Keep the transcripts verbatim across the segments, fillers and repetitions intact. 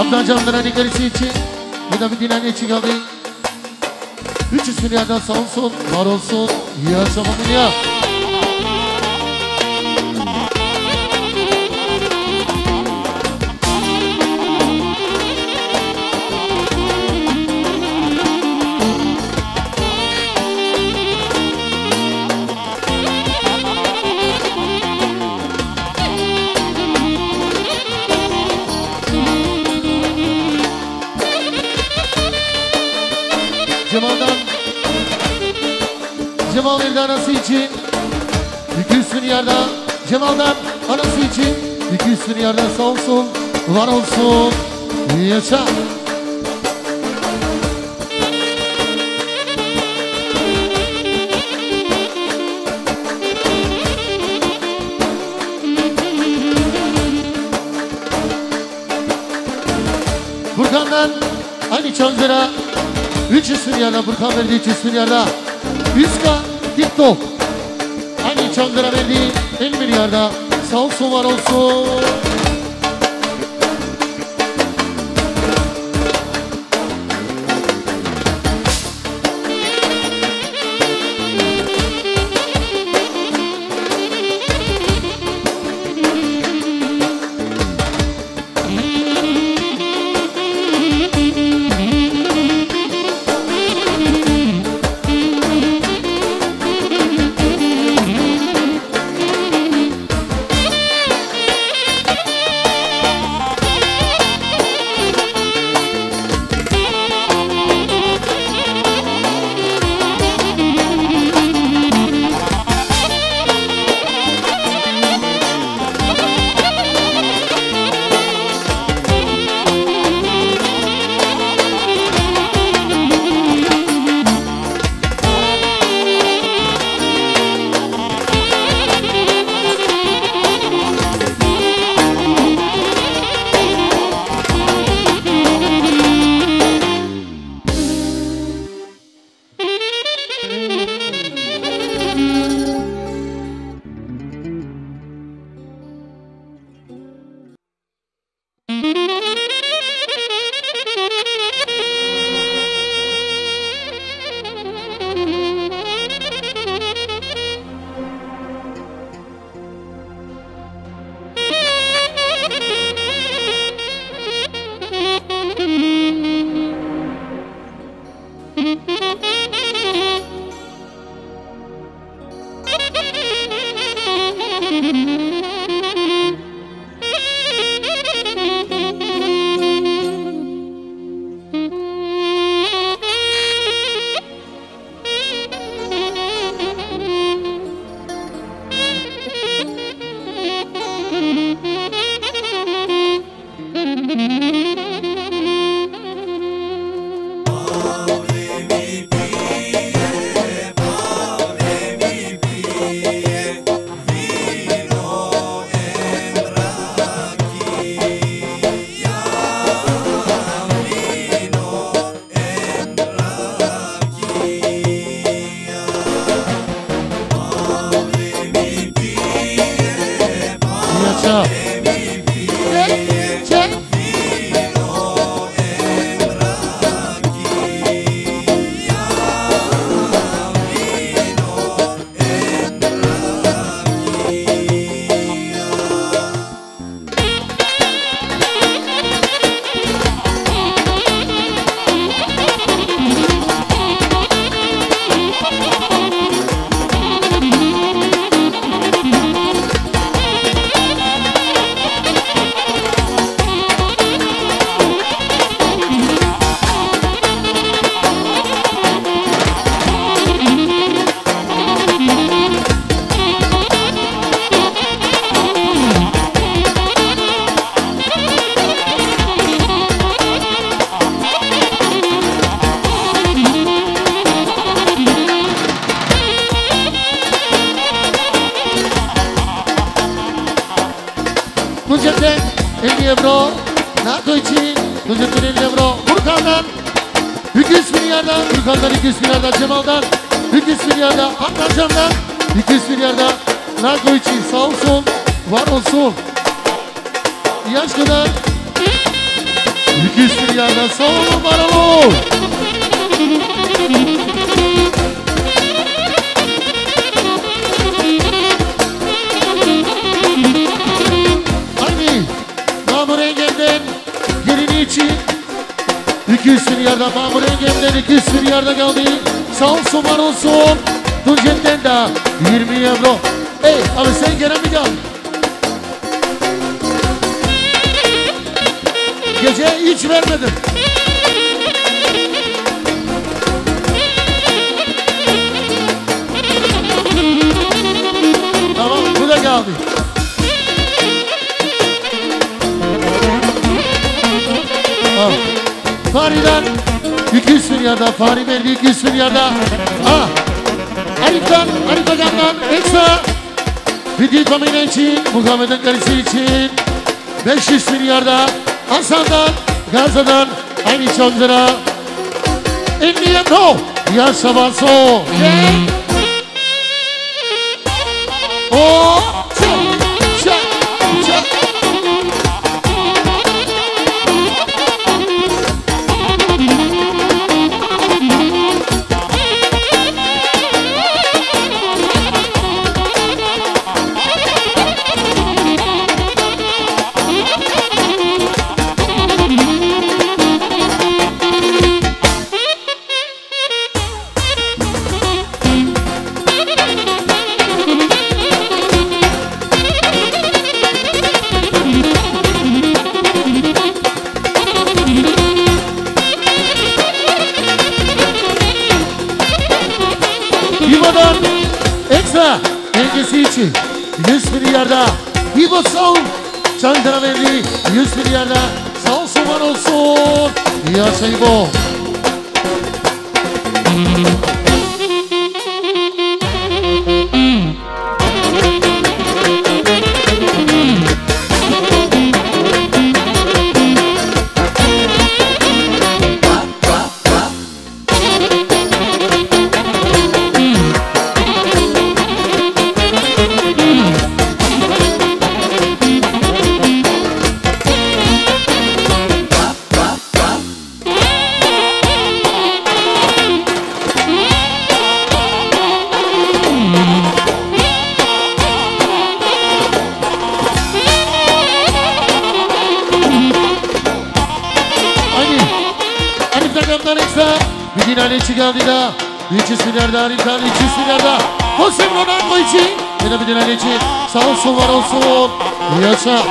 Abdülcan'dan hani karısı için, bir de bir dinlen için kaldı. üç yüz milyardan sağ olsun, var olsun, yaşamam dünya. Cemal'dan, Cemal verdi anası için iki yüz milyarda. Cemal'dan anası için iki yüz milyarda sağ olsun, var olsun, yaşa. Burkan'dan aynı Çankırı üç yüz milyarda, Burkan verdi üç yüz milyarda. yüz K TikTok aynı Çankırı verdi elli milyarda. Sağ olsun, var olsun. Tuncet'ten elli euro, NATO için Tuncet'ten elli euro, Burkan'dan iki yüz milyardan, Burkan'dan iki yüz milyardan, Cemal'dan iki yüz milyardan, Atlancan'dan iki yüz milyardan, NATO için sağ olsun, var olsun. Yaşlı'dan iki yüz milyarda sağ olun, var olun. Haydi Mamur Engem'den gelini için iki yüz milyarda, Mamur Engem'den iki yüz milyarda kaldı. Sağ olsun, var olsun. Tuncet'ten de yirmi euro. Hey abi sen gene mi geldin? Gece hiç vermedim. Tamam, bu da geldi. Ah. Fahri'den iki yüz milyarda, Fahri verdi iki yüz milyarda. Ah. Arif'ten, Arif Agan'dan ekstra. Fidye Kamina için, Muhammed'in karısı için beş yüz milyarda. Hasan'dan, Gaza'dan aynı on lira. elli euro. Yaşa Baso. Oh, çak, çak, çak. Yuva'dan ekstra dengesi için yüz milyarda Vivo Soul Çankara verdi yüz milyarda. Sağ olsun, var olsun. Yaşa İbo. Bir dinale çıkardı da üç yüz milyarda Arif'ten üç yüz milyarda Jose Ronaldo için yine bir dinale için. Sağ olsun, var olsun. Yaşa.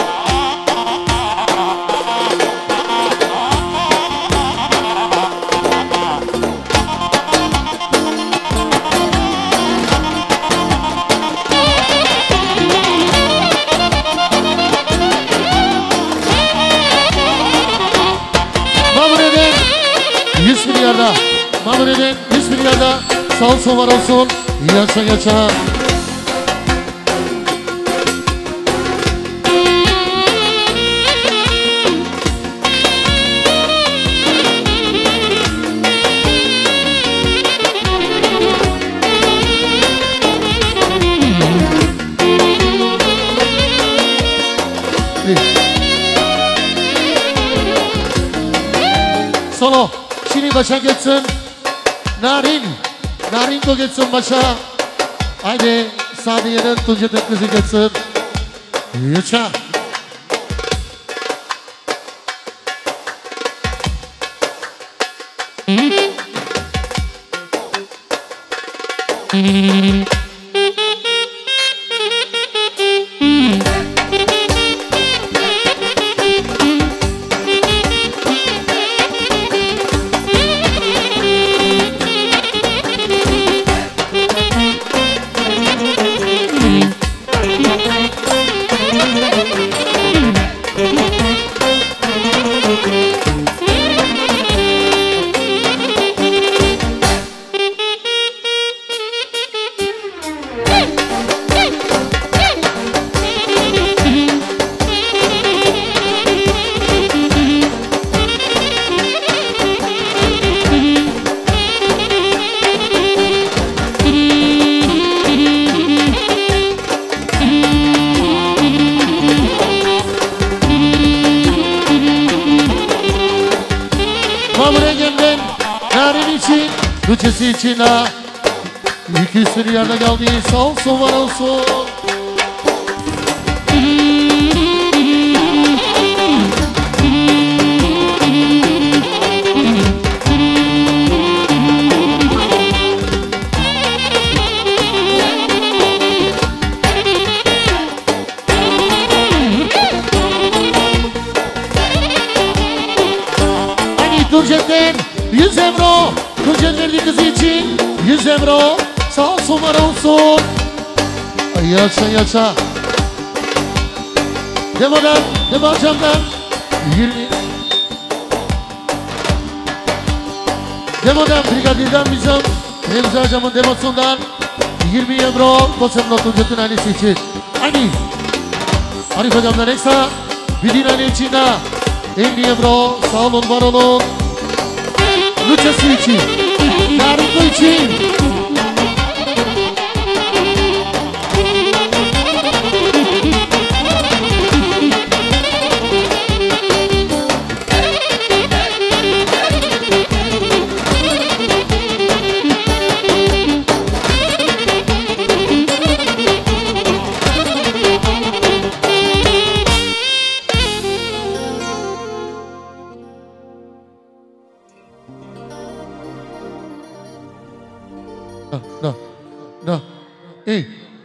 yüz milyarda Mamur'un yüz milyarda sağ olsun, var olsun. Yaşa yaşa. Solo. Şimdi başa geçsin. Narin. Narin ko geçsin başa. Haydi Sadiye'nin Tuncet'in kızı geçsin. Yaşa. Bütçesi için ha. iki yüz milyarda geldi. Sağ olsun var olsun. Turcet'ten yüz euro. Turcet verdi kızı için yüz euro. Sağ olsun var olsun. Ay yaşa yaşa. Demodan, Demo Cam'dan yirmi. Demodan, Brigadir'den bizim Remzi Hocam'ın demosundan yirmi euro. Koçum'la Turcet'in ailesi için. Aynı Arif Hocam'dan ekstra Bilin aile için de elli euro. Sağ olun var olun. Lütfesi için, Naruto için. No, no, hey.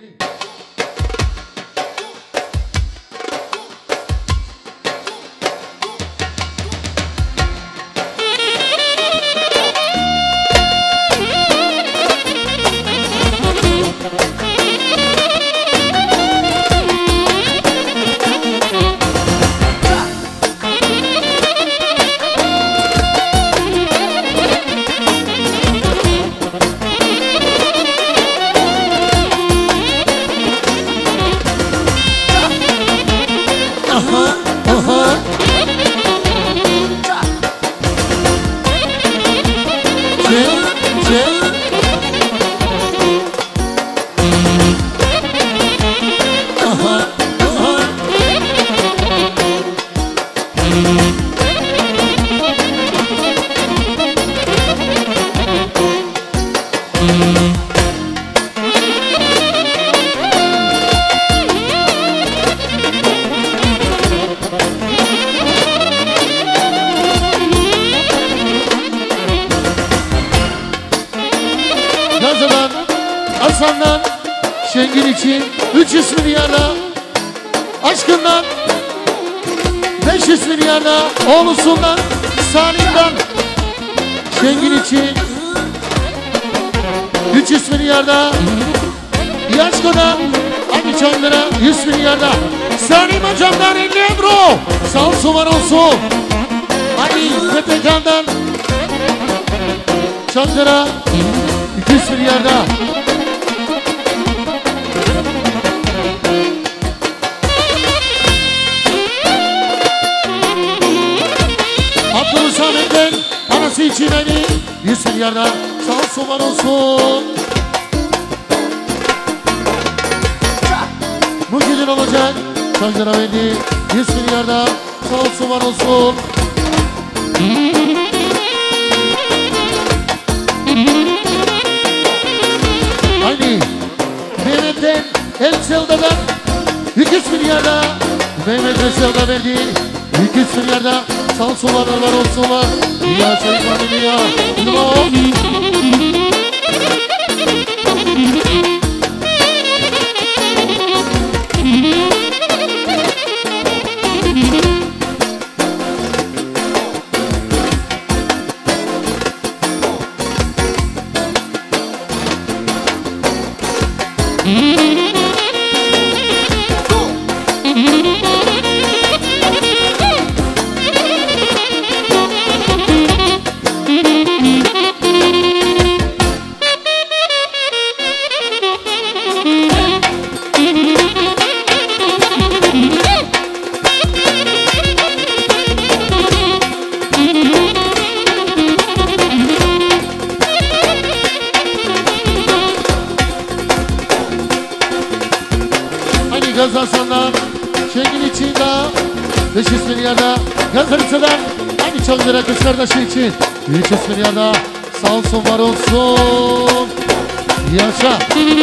Hasan'dan Şengül için üç yüz milyarda, aşkından beş yüz milyarda, oğlusundan Salim'den Şengül için üç yüz milyarda, Yaşko'dan Abi Çandıra yüz milyarda, Salim Hocam'dan elli euro. Sağ olsun var olsun. Ali Petekan'dan Çandıra iki yüz milyarda. Abdülsamet'ten anası için hani yüz milyarda. Sağ olsun var olsun. Muhyiddin olacak. Çandıra verdi yüz milyarda. Sağ olsun var olsun. Haydi Mehmet'ten El Sevda'dan iki yüz milyarda. Mehmet El Sevda verdi iki yüz milyarda. Sağ olsun var var olsun var. Ya sayın ya. No. Gaz Hasan'dan Şengül için de beş yüz milyarda. Gaz Hırça'dan aynı çok lira kız kardeşi için üç yüz milyarda. Sağ olsun, var olsun. Yaşa.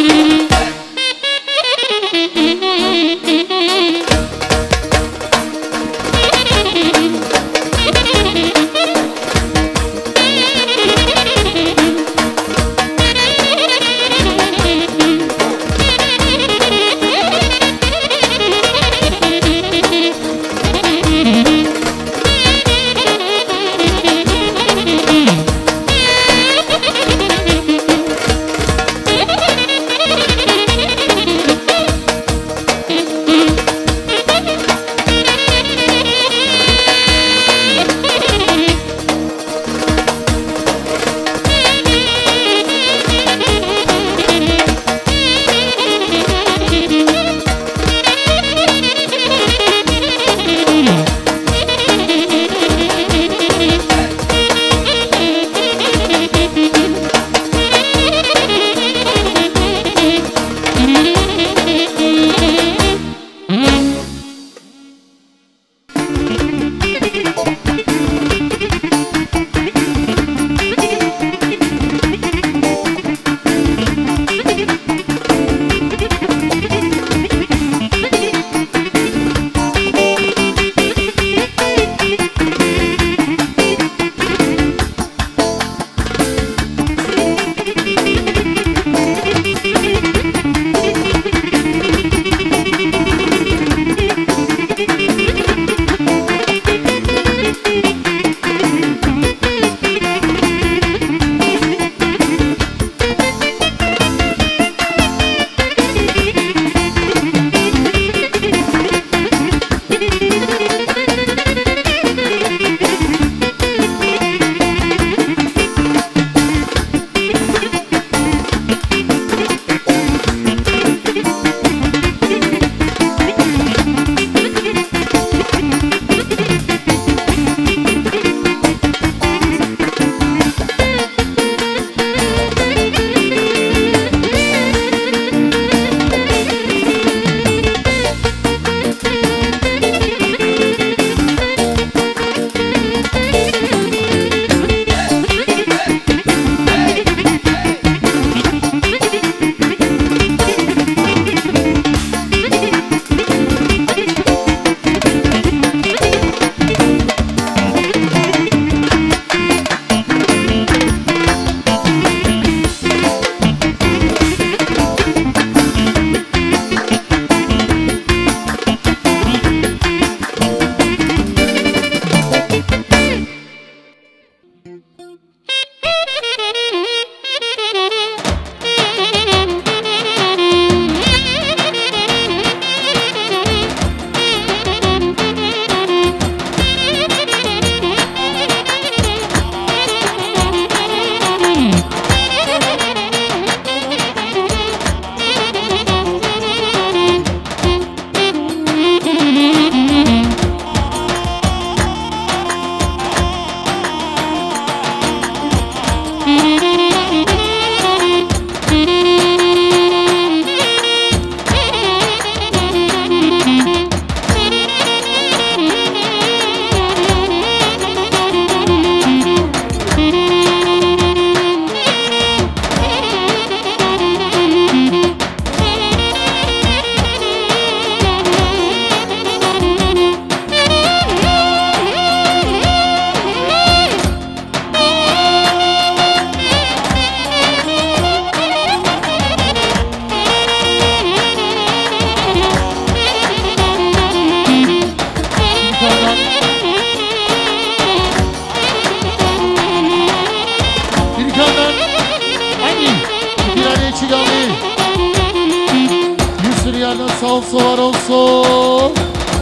Sağ olsun, var olsun.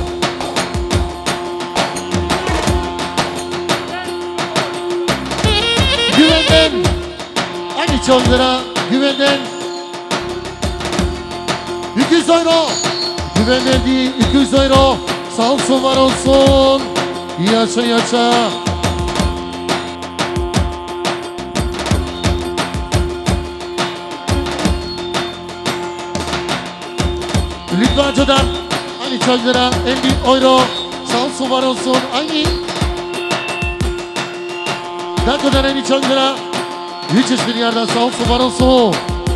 Güvenden on üç on lira, güvenden iki yüz euro, güvenden değil iki yüz euro. Sağ olsun, var olsun. Yaşa yaşa. Lütfancı'dan on üç on lira, elli euro. Sağ olsun, var olsun. Aynı Danto'dan on üç on lira, üç yüz milyardan sağ olsun var olsun.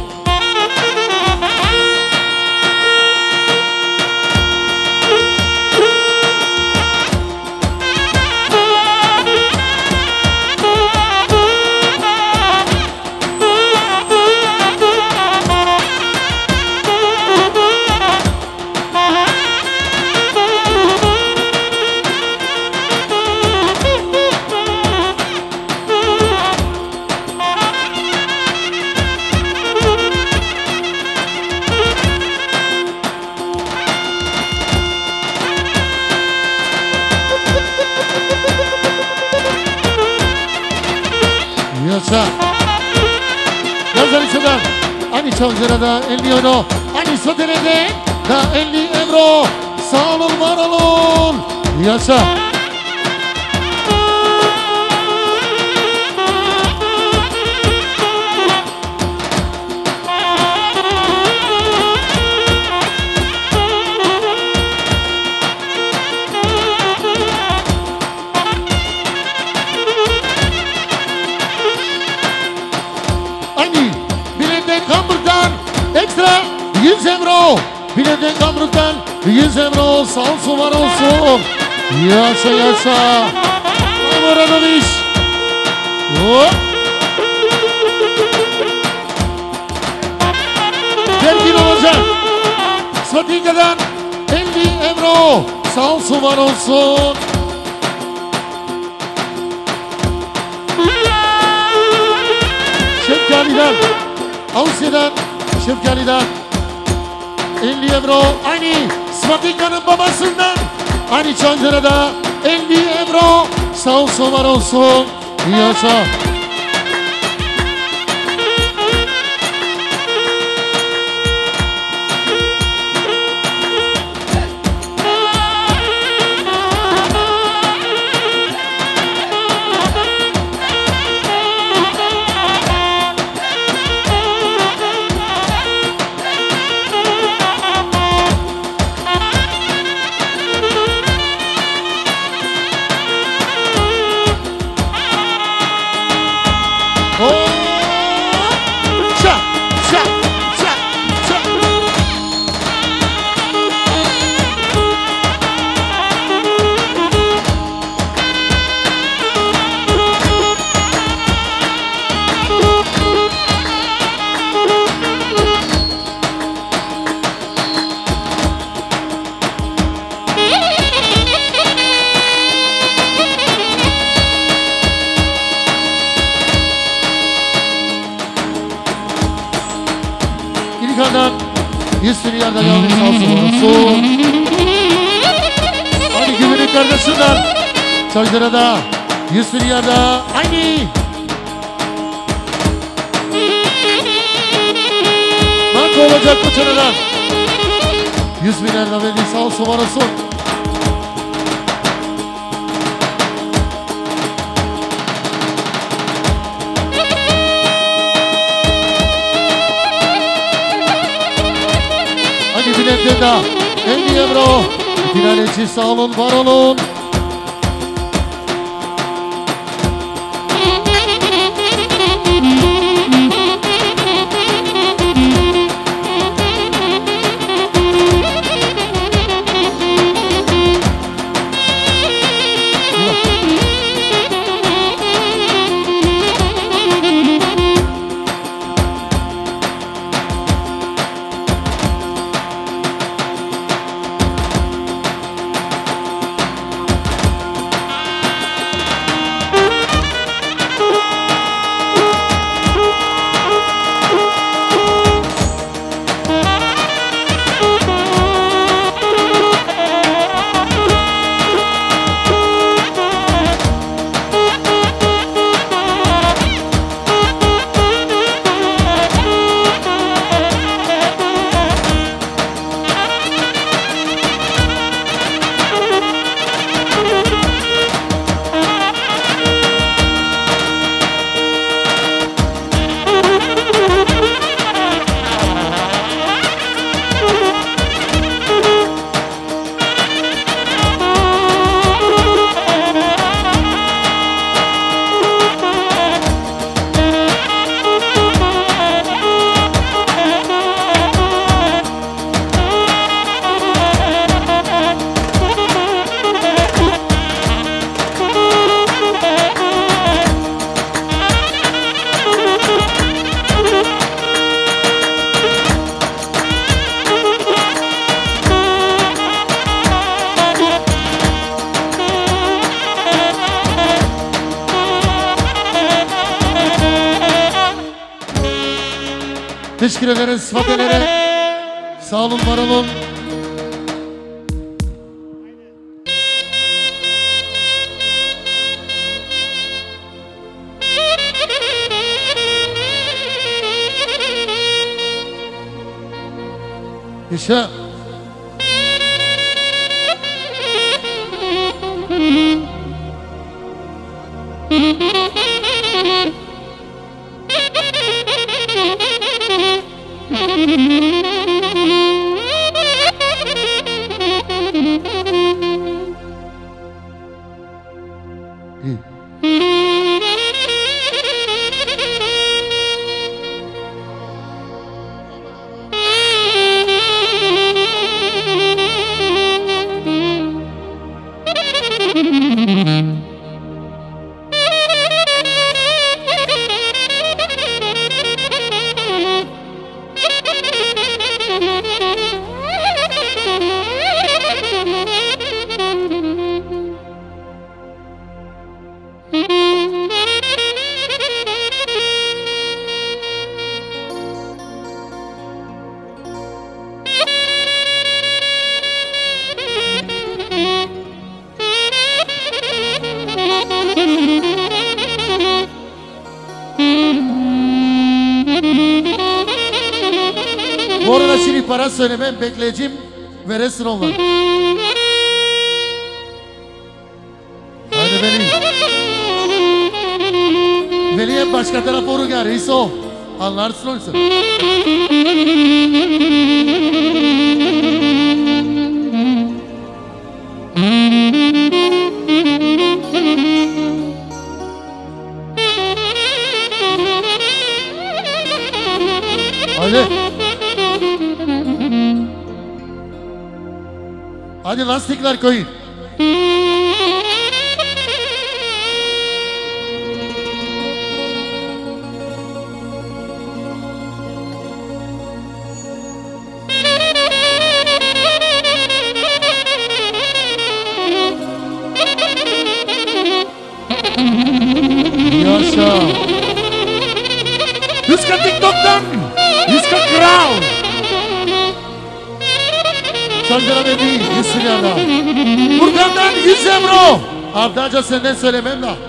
Yaşa. Yazar içinden. Ani Çavcıra'da elli euro. Ani Sotere'de da elli euro. Sağ olun, var olun. Yaşa. Ekstra yüz euro. Biletten Kamruk'tan yüz euro. Sağ olsun, var olsun. Yaşa yaşa. Amaradoviç. Hop. Belgin olacak. Svatika'dan elli euro. Sağ olsun, var olsun. Şefkali'den, Avusturya'dan Şefkali'den elli euro. Aynı Svatika'nın babasından Aynı Çancıra'da elli euro. Sağ olsun, var olsun. Yaşa. yüz milyardan yalnız sağ olsun. Hadi güvenlik kardeşinden Çancıra'da yüz milyarda aynı. Marka olacak bu çeneden. yüz milyarda verdi, sağ olsun, var olsun. Biletten elli euro. Finaleci sağ olun, var olun. Teşekkür ederiz Fatih'lere. Sağ olun, var olun. Yaşa. Bu arada şimdi para söylemem, bekleyeceğim, veresin onlar. Haydi Veli. Veli'ye başka tarafa uğru gel, İso. Anlarsın oysa. Haydi. Hadi lastikler koyun. Yaşa. Yüzka TikTok'tan. Yüzka Kral. Sancara Bebi yüz milyarda. Furkan'dan yüz euro. Abdaca senden söylemem la.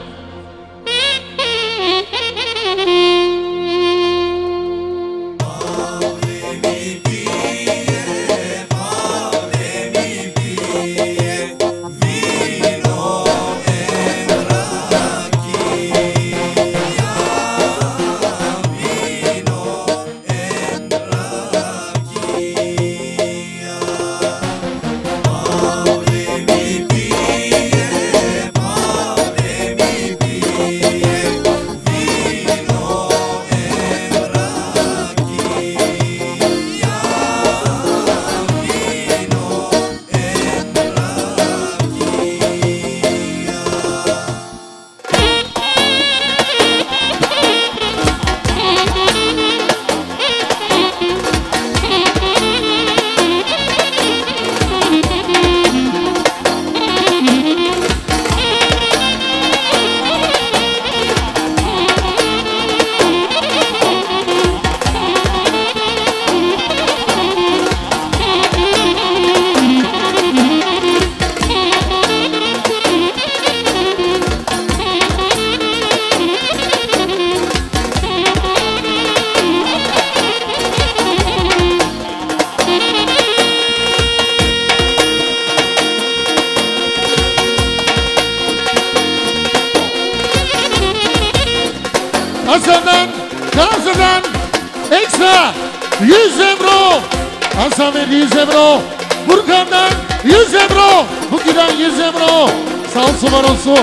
Hasan'dan, Nazlı'dan ekstra yüz euro. Hasan verdi yüz euro. Furkan'dan yüz euro. Buki'den yüz euro. Sağ olsun, var olsun.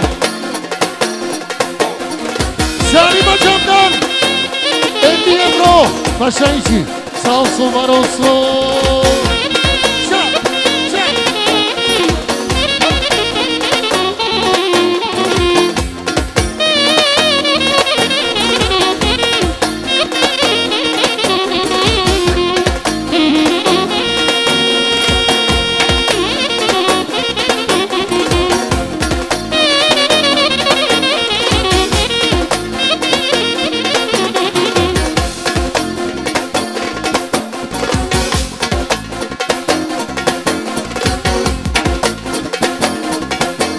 Salim Hocam'dan elli euro. Paşa için. Sağ olsun, var olsun.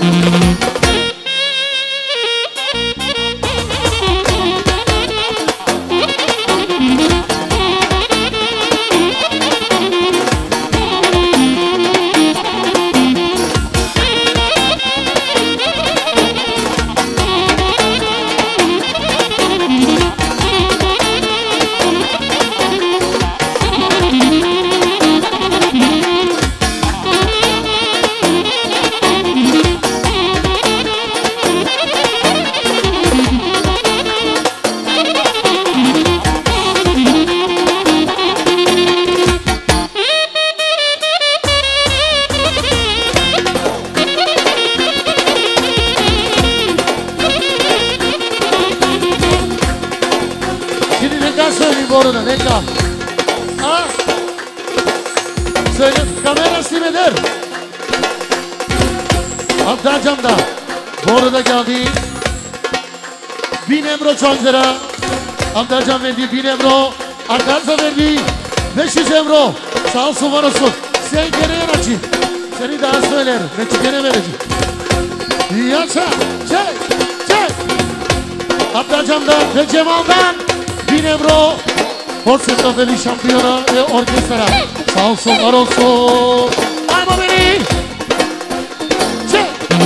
Çancıra Abdurcan verdi bin euro, Akarza verdi beş yüz euro. Sağ olsun var olsun. Sen gene açı. Seni daha söyler. Ne gene verecek. Yaşa. Çek. Çek. Abdurcan'dan ve Cemal'dan bin euro. Porseto Veli şampiyona ve orkestra. Sağ olsun var olsun. Ayma beni. Çek.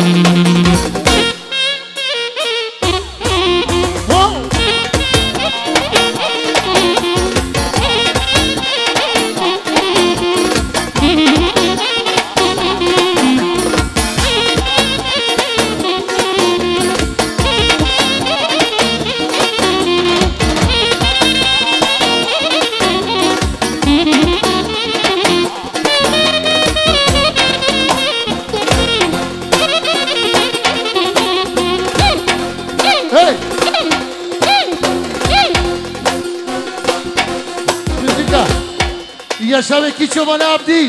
Yaşa ve Kiçovalı Abdi.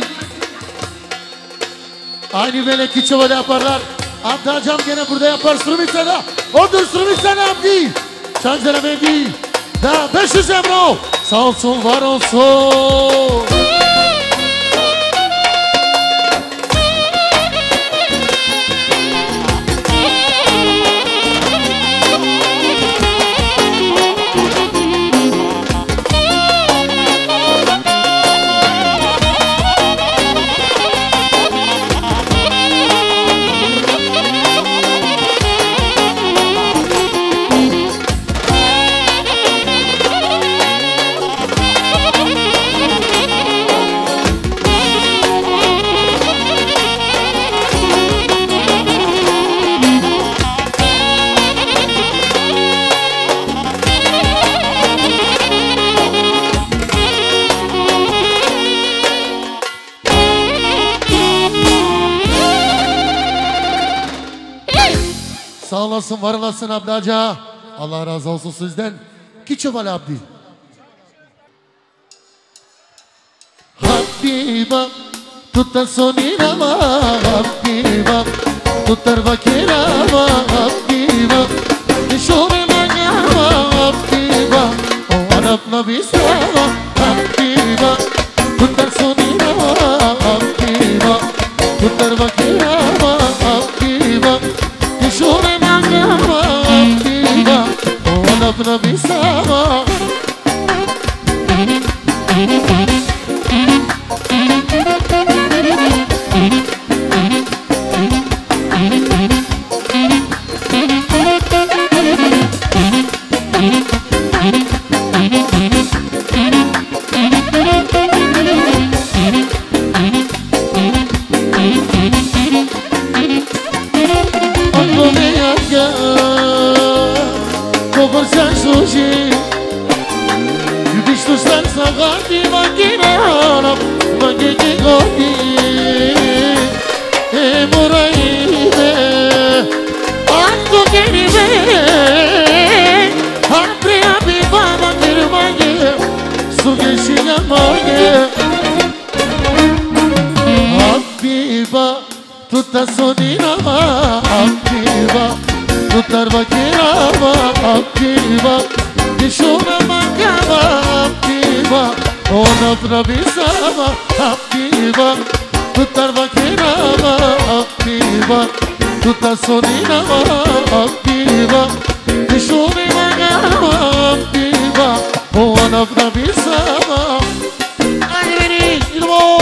Aynı böyle Kiçovalı yaparlar. Abdurcan gene burada yapar. Sürümitsana. Odur Sürümitsana Abdi. Çancıra verdi. Da beş yüz euro. Sağ olsun var olsun. Sağ olasın, var olasın Abdaca. Allah razı olsun sizden. Kiçovalı Abdi. Habiba tutar sonina Habiba tutar vakirama Habiba nişore manyama Habiba o anapna bisama Habiba tutar sonina Habiba tutar vakirama Habiba nişore manyama Habiba o anapna bisama. Habiba tutar sonina Habiba tutar vakirama Habiba nişona mangama Habiba ona prabisama Habiba tutar vakirama Habiba tutar da sonina aktiva Dişoni magana aktiva O anafna bisama Hadi beni ilmo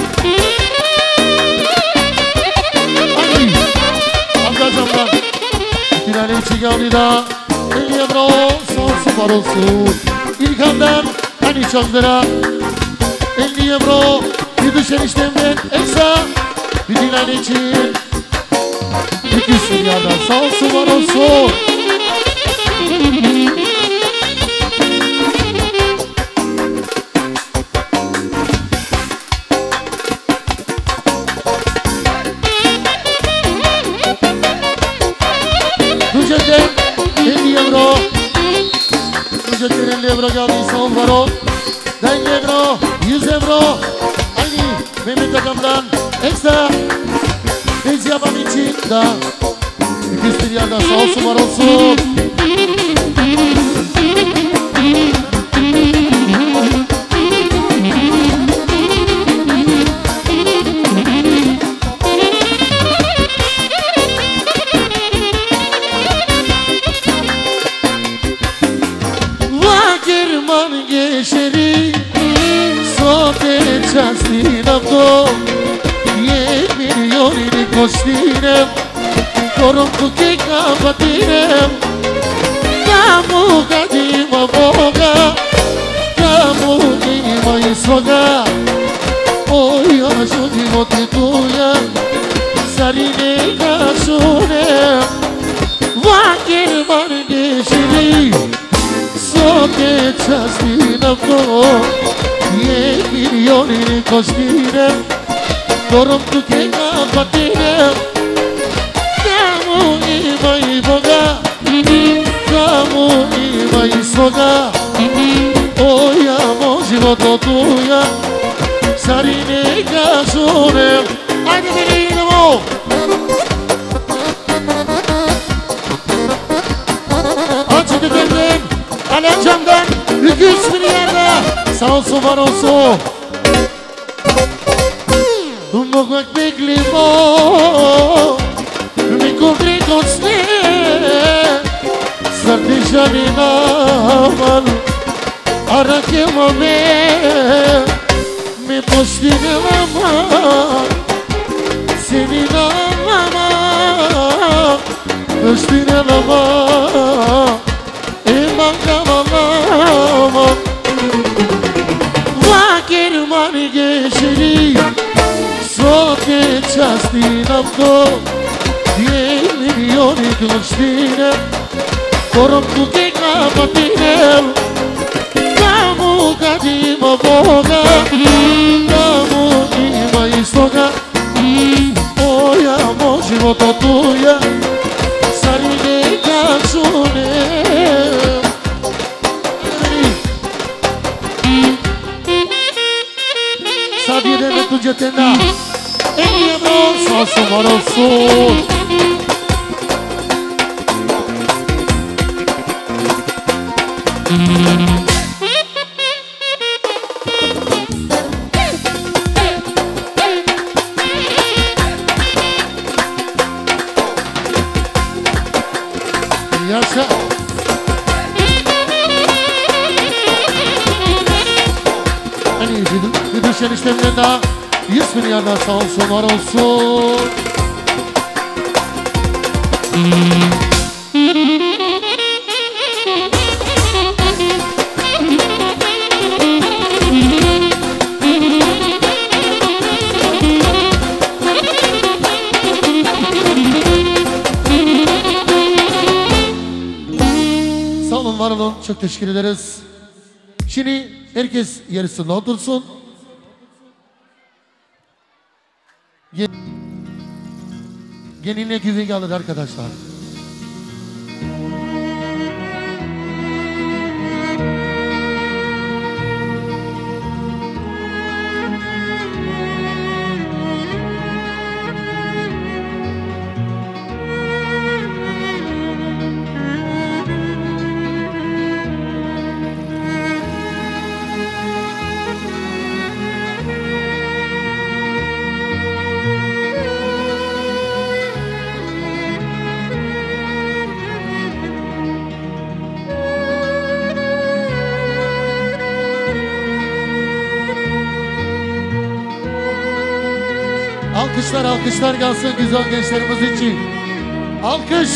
Hadi Amcacamdan Finalin çiğanida elli euro sonsu var olsun İlkan'dan hani çocuklara elli euro bir düşen işlemden eksa bir dilan için iki yüz milyardan sağ olsun var olsun Düzenden elli euro Düzenden elli euro geldi sağ ol var ol elli euro yüz euro Aynı Mehmet Agam'dan ekstra biz yapam için da iki yüz milyardan sağ olsun var olsun Vakirman geçeri sote častinavno je milionini koštinem Korom kuke kapatinem Tamo kad ima Boga Tamo ima i svoga O ja žudim ti tuja Zari ne kažunem Vakir marge žiri Sote častinavno je milionini koštinem Korom kuke kapatinem Tamo ima i Boga Tamo ima i svoga O ja moj život otuja Zari ne kažunem Ajde mi idemo Açıdı benden Alacamdan iki yüz milyarda Sağ olsun var olsun Mogłek wyglimo Mi cumpri con ste Sardișani namal Arake mame Mi postine mama Seni mama Postine mama E manca mama Vakir mani geçeri Sote častinavno je milioni koštinem Korom kuke kapatinem Tamo kad ima Boga Tamo ima i svoga O ja moj život otuja Zari ne kažunem Sad ideme tuđete na elli euro sağ olsun var olsun Yaşa Hani bir düşen işlemden daha yüz milyardan sağ olsun var olsun Sağ olun var olun çok teşekkür ederiz. Şimdi herkes yarısında otursun. Gelinle güvenge alır arkadaşlar. Alkışlar alkışlar gelsin güzel gençlerimiz için. Alkış.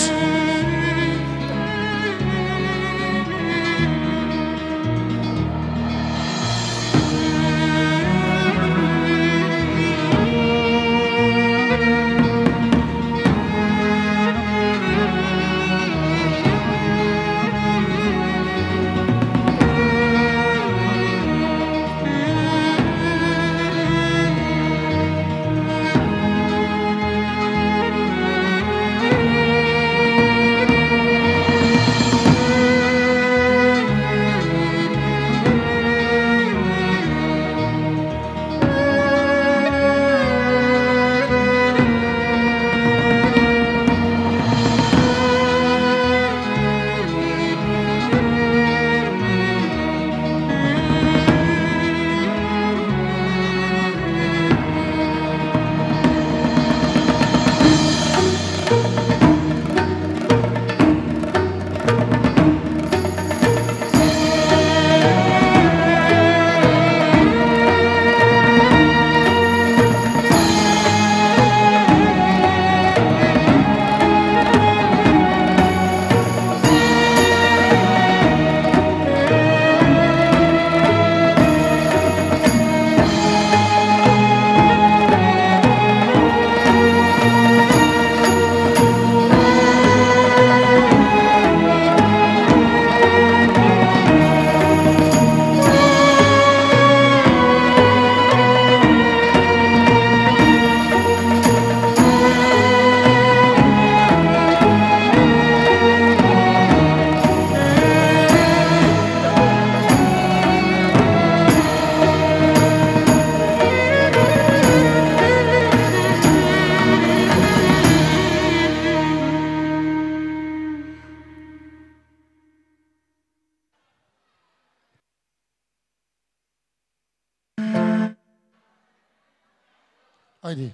Haydi.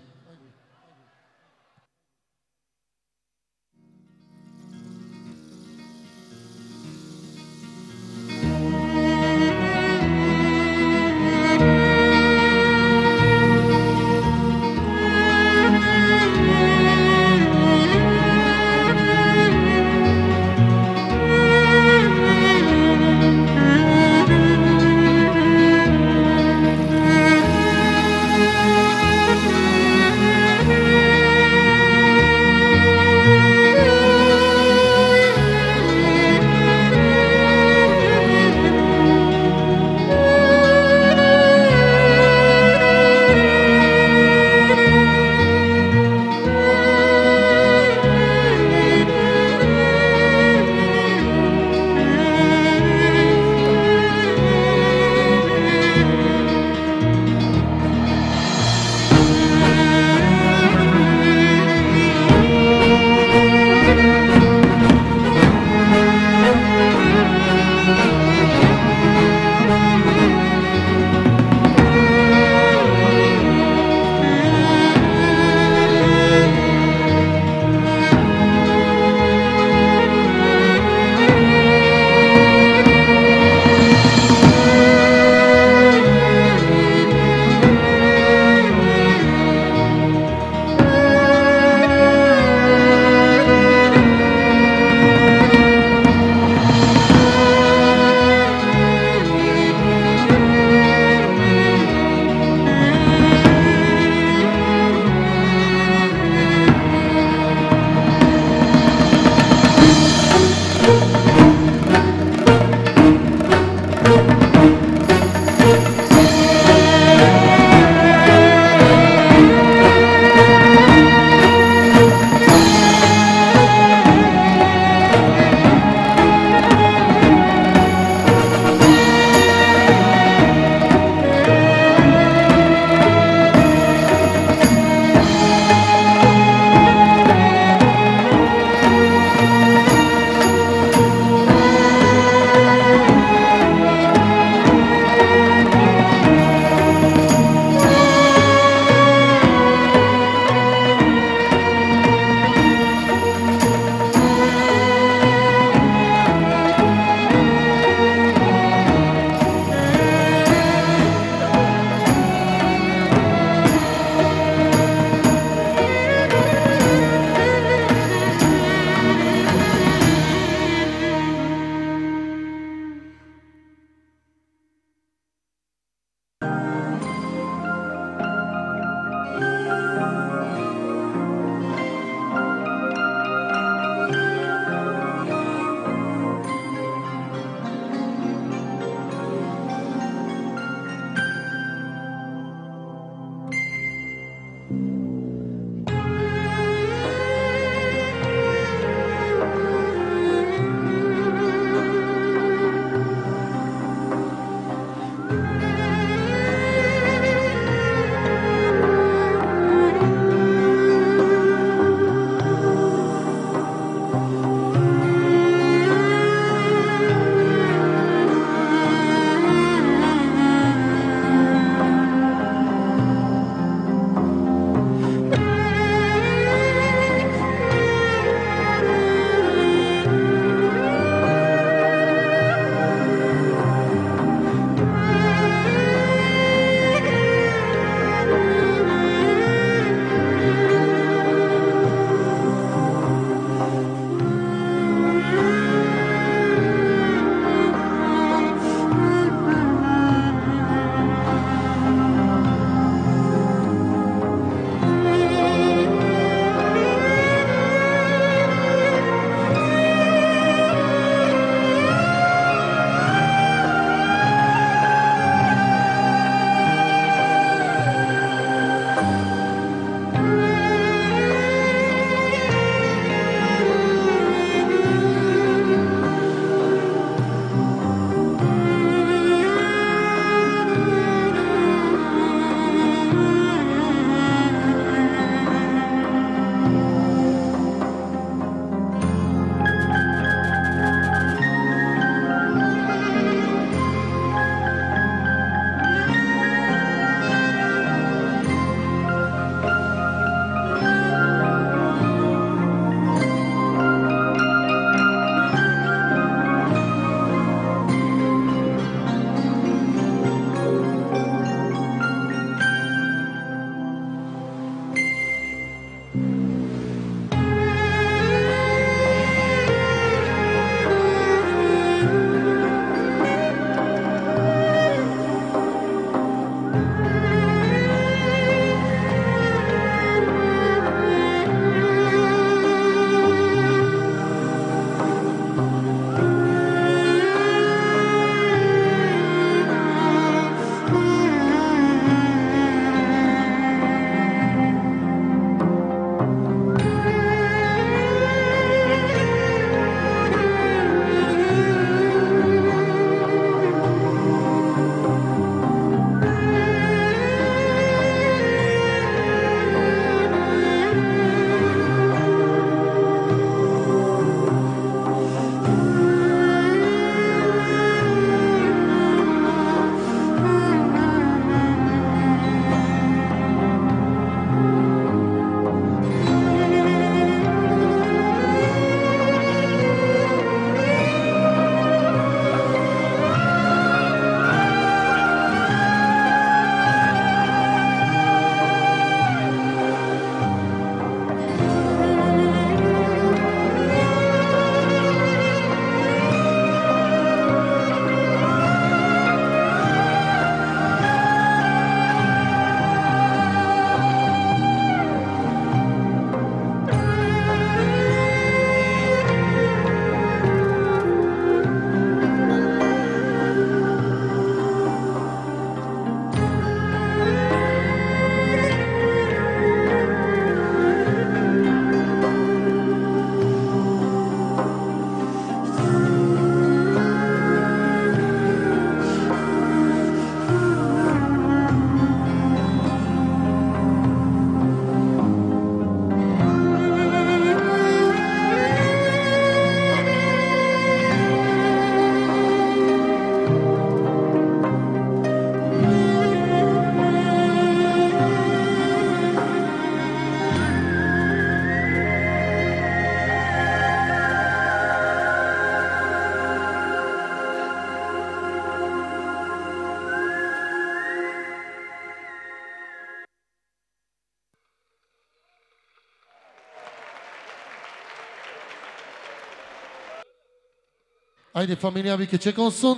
Haydi familia bir keçek olsun.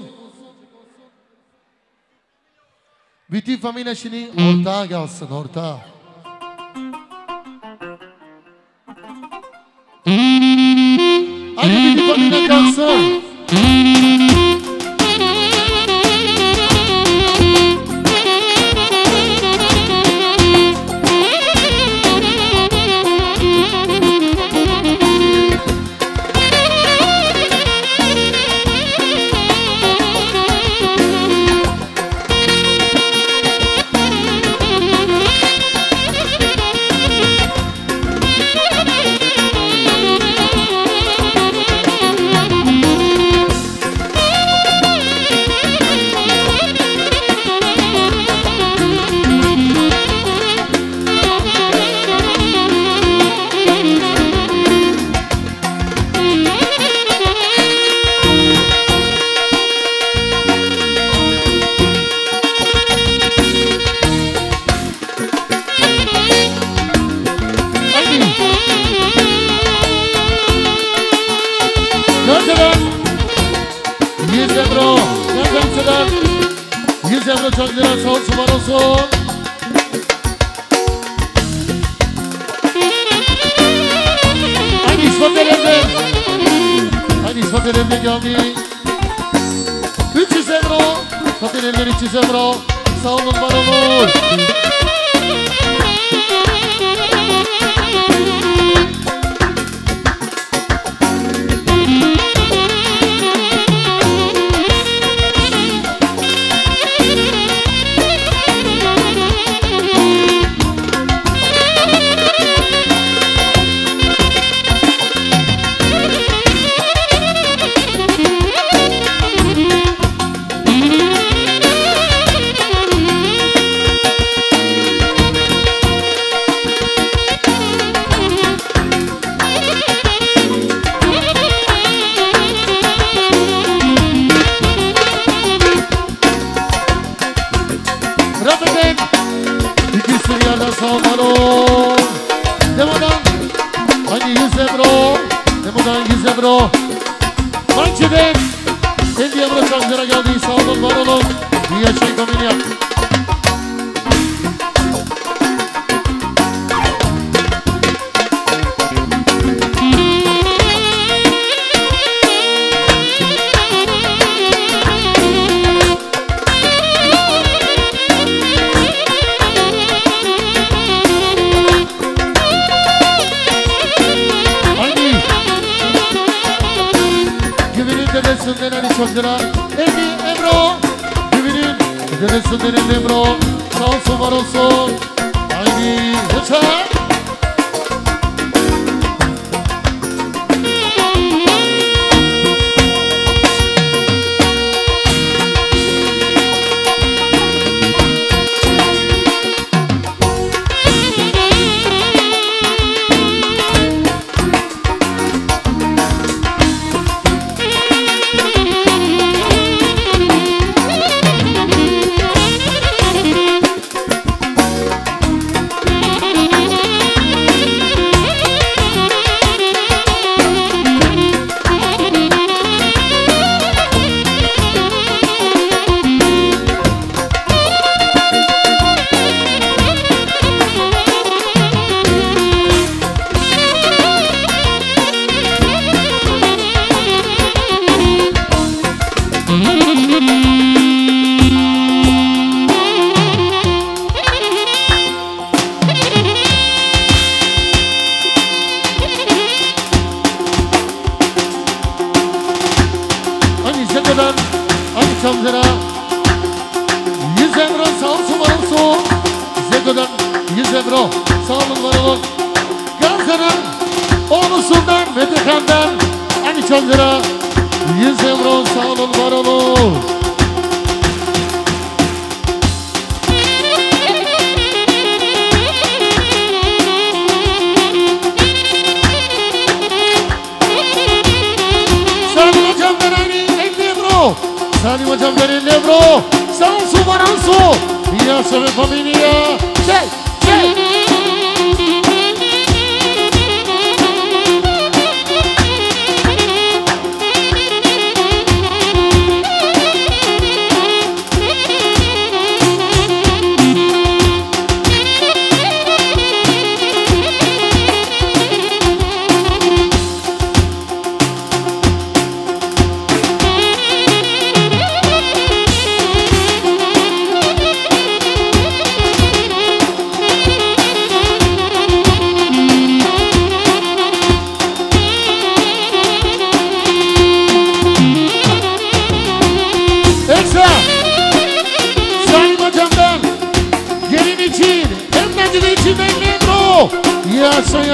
Bütün familia şimdi ortağa gelsin, ortağa. Haydi bütün familia kalksın.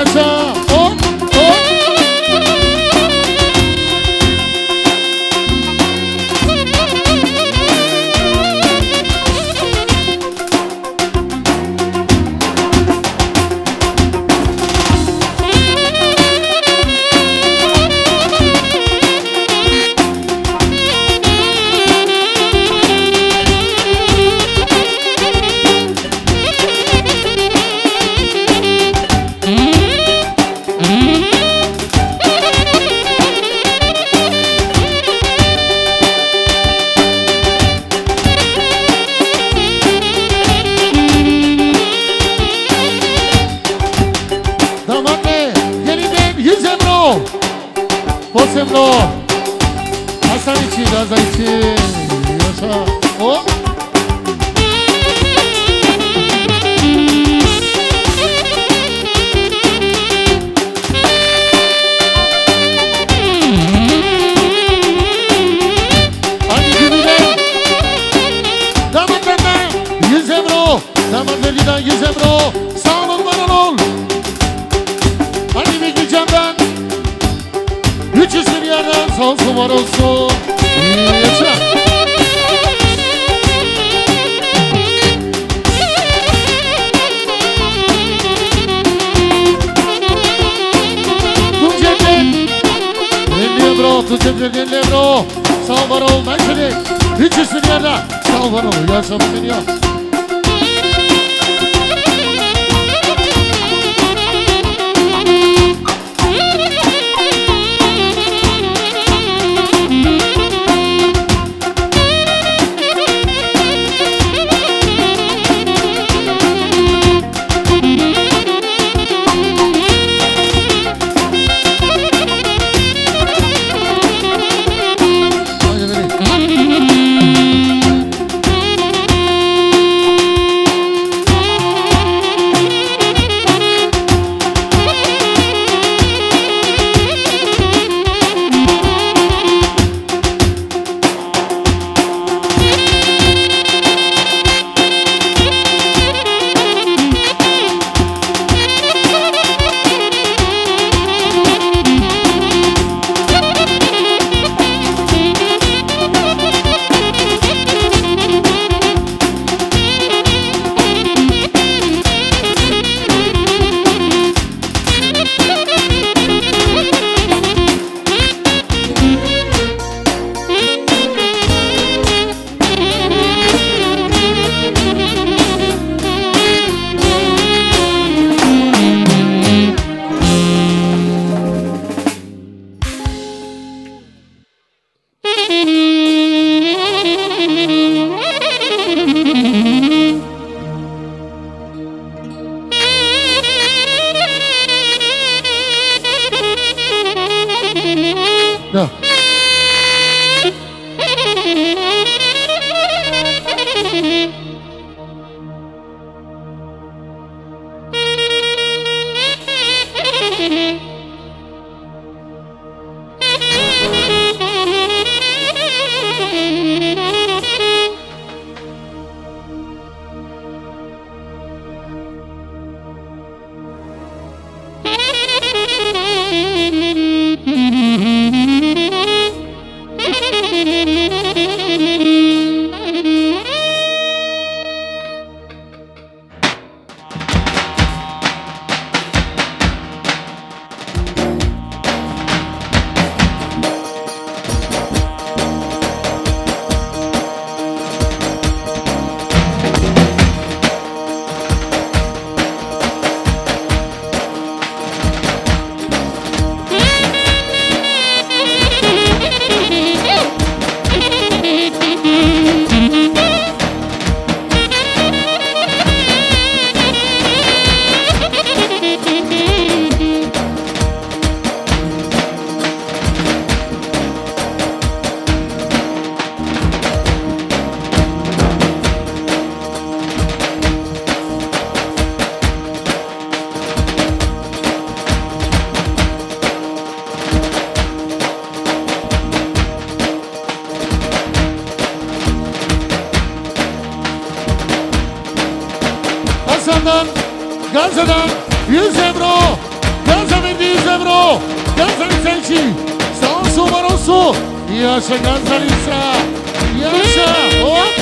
yaşa. Hop hop. Posemno Hasan için, Gaza için yaşa. Hop. Hadi gidelim. Damat benden yüz euro. Damat vergiden yüz euro. Sağ olun, var olun. Hadi bekleyeceğimden üç yüz milyardan sağ olsun, var olsun. Yaşa. Tunceli'den elli euro, Tunceli'den elli euro. Sağ ol, var ol, ben şöyle üç yüz milyardan sağ ol, var ol. Yaşa bu dünya. No. Gazdalici. Sağ olsun var olsun. Yaşa Gazdalica. Yaşa. Hop.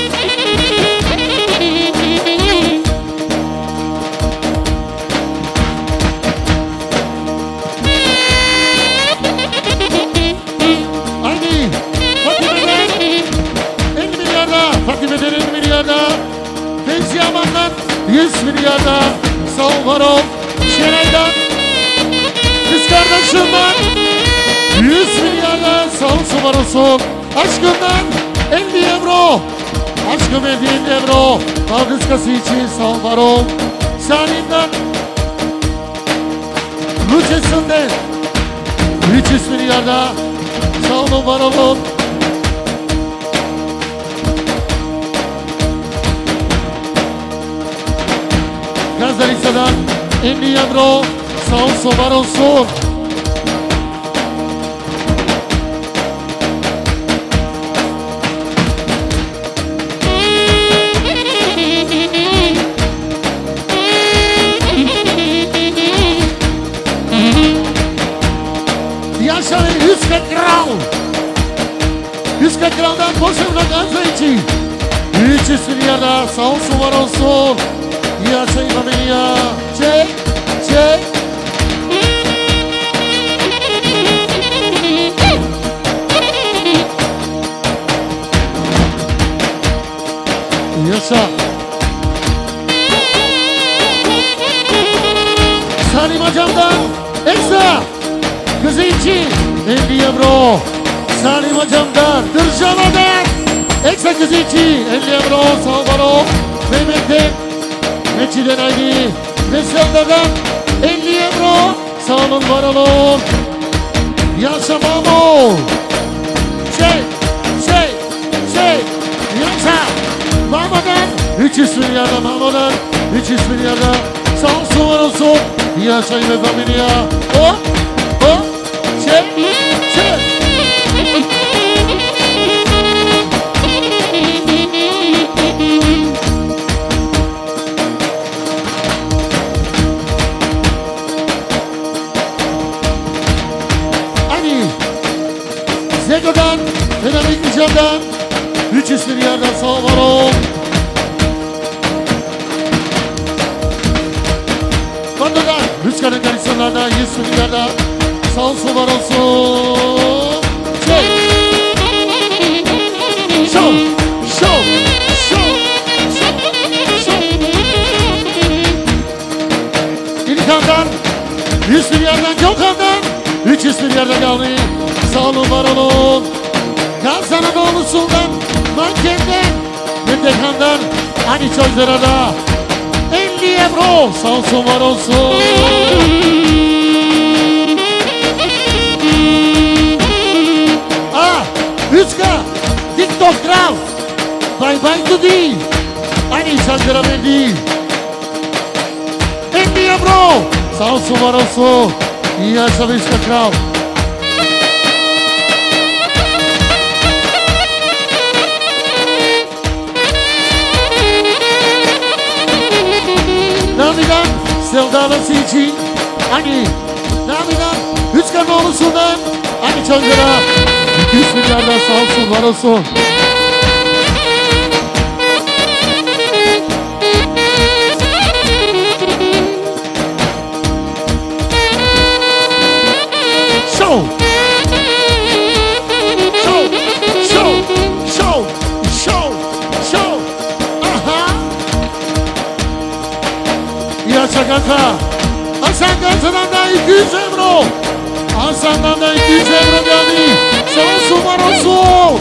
Haydi. Fatime'den elli milyarda. Fatime'den elli milyarda. Fevzi Aman'dan yüz milyarda. Sağ ol var ol. Şenay'dan kız kardeşimden yüz milyarda. Sağ olsun var olsun. Aşkımdan elli euro. Aşkım elli euro. Kavgıskası için sağ ol var ol. Salim'den Luces'inden üç yüz milyarda. Sağ olun var olun. Gazdalica'dan elli euro. Sağ olsun var olsun. Yaşa yüz kırk gram. yüz kırk gramdan boşuna Gazdalici. üç yüz milyarda. Sağ olsun var olsun. Yaşa İmamiya. Çek, çek. Yaşa. Salim Hocam'dan ekstra. Kızı için elli euro. Salim Hocam'dan Dırcala'dan ekstra kızı için elli euro. Sağ ol var ol. Mehmet'ten Meçiden Aydi Vesel'den elli euro. Sağ olun var olun. Yaşa Mamo. Şey, şey, şey. Yaşa Mamo'dan üç yüz milyarda. Mamo'dan üç yüz milyarda. Sağ olsun var olsun. Yaşa ve familia. Hop, hop. Şey, şey. Zego'dan, Fenamik Nican'dan üç yüz milyardan sağ var ol. Kondo'dan, Rüzgar'ın garnisonlardan yüz milyardan sağ olsun var olsun. Şey. Show, show, show, show, show. İlkan'dan, yüz milyardan Gökhan'dan üç yüz milyardan geldi. Sağ olun var olun. Gaz Anadolu'sundan, Mankenden, Metekan'dan, hani çocuklara da elli euro. Sağ olsun var olsun. Ah, Üska, TikTok Kral. Bye bye to thee. Hani çocuklara verdi. elli euro. Sağ olsun var olsun. İyi yaşa Üska Kral. Nami'den sevdalısı için hani Nami'den üç karnoğlusundan hani çocuklara iki yüz milyardan sağ olsun var olsun. Show! Show! Show! Show! Show! Show! Aha! Yaşa kanka. Hasan Gansa'dan da iki yüz euro. Hasan'dan da iki yüz euro geldi. Sağ olsun var olsun.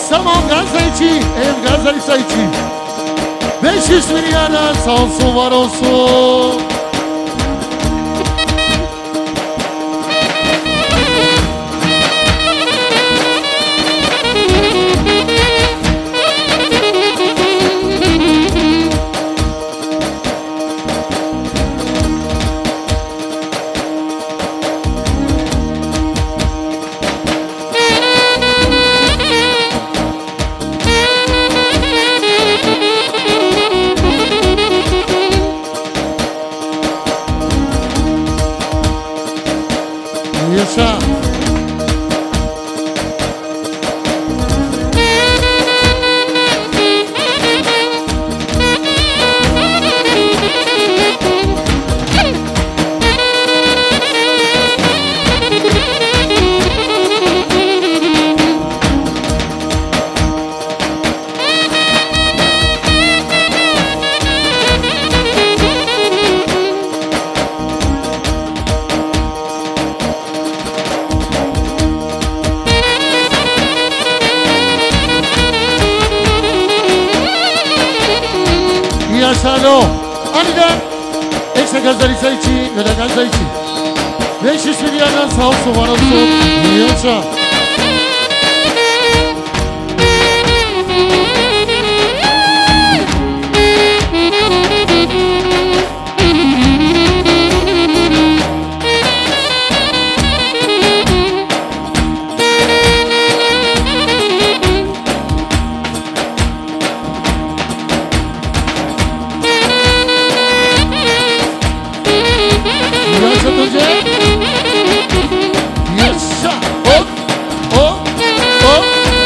Samo Gazayçı, ev Gazayçı. beş yüz milyarda sağ olsun var olsun. Yaşa. Yaşalo. Aniden. Ekse Gazayçı, ve de Gazayçı. beş yüz milyardan sağ olsun var olsun. Yaşa. Yaşa. Hop. Hop. Hop.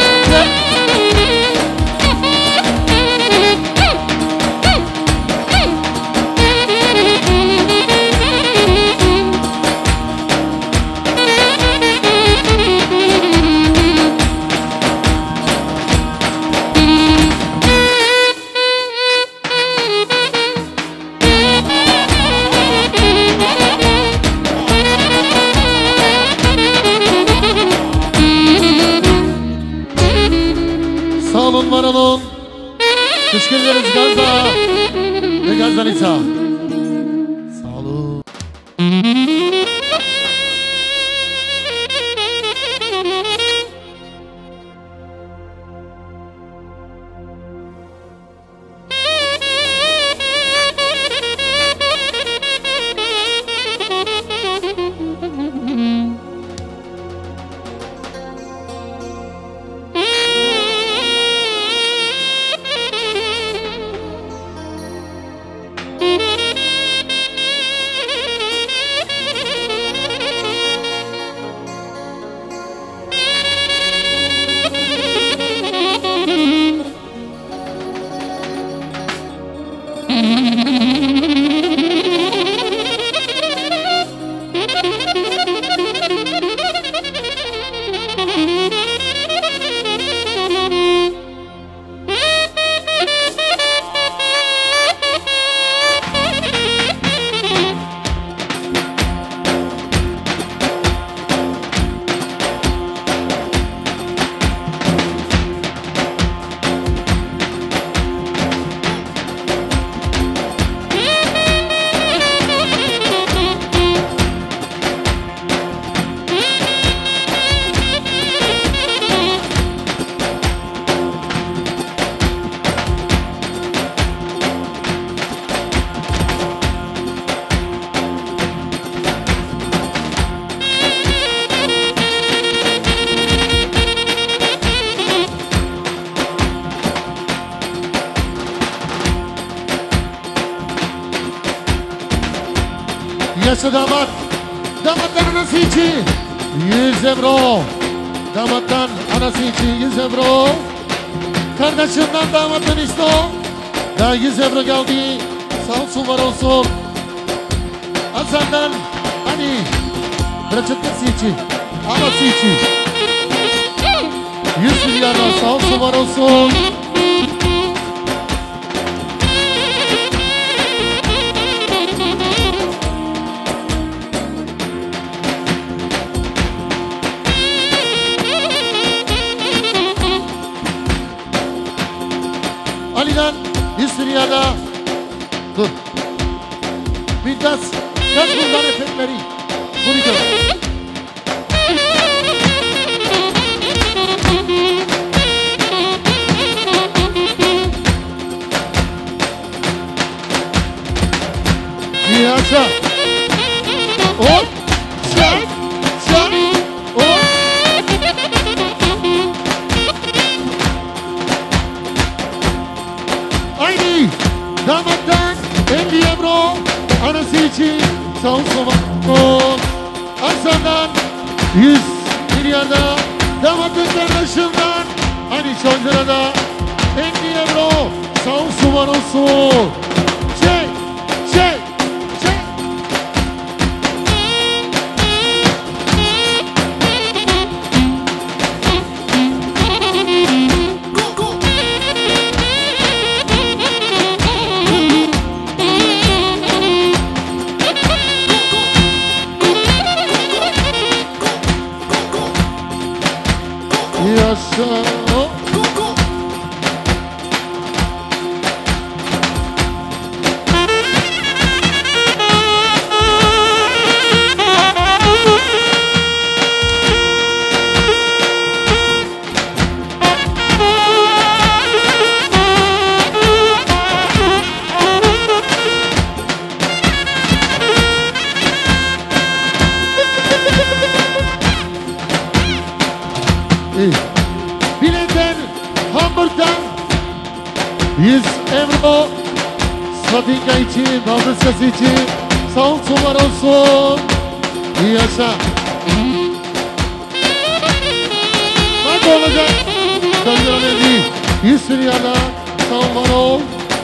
Sağ olun, var olun. Teşekkür ederiz Gazda ve Gazdanita. Sağ olun. Yaşa damat. Damattan anası için yüz euro. Damattan anası için yüz euro. Kardeşimden damattan işte daha yüz euro geldi. Sağ olsun, var olsun. Hasan'dan hani bırakıtması için, anası için yüz milyarlar sağ olsun, var olsun. Ali'den yüz milyarda. Dur. Mintas. Kaç buradan efektleri. Bunu gör. Yaşa. Hop. Çak. Çak. Hop. Aynı. Damattan elli euro. Anası için sağ olsun. Arslan'dan yüz milyarda. Damatın kardeşinden aynı çocuğuna elli euro. Sağ olsun var olsun. Çek. Çek. Çek. Yaşa. Biletten Hamburg'dan yüz euro Safinka için, Baldızkası için sağ olsun var olsun. İyi yaşa. Hadi olacak. Döndüren elli yüz milyarda sağ ol var ol.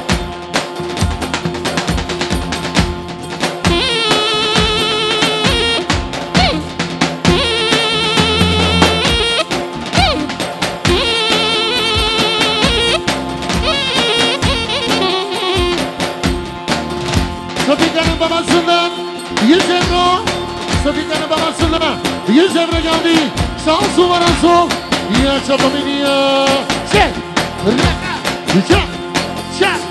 Safika'nın babasından yüz euro. Safika'nın babasından yüz euro geldi. Sağ olsun var olsun. Yaşa familia. Çek. Raka. Çek. Çek.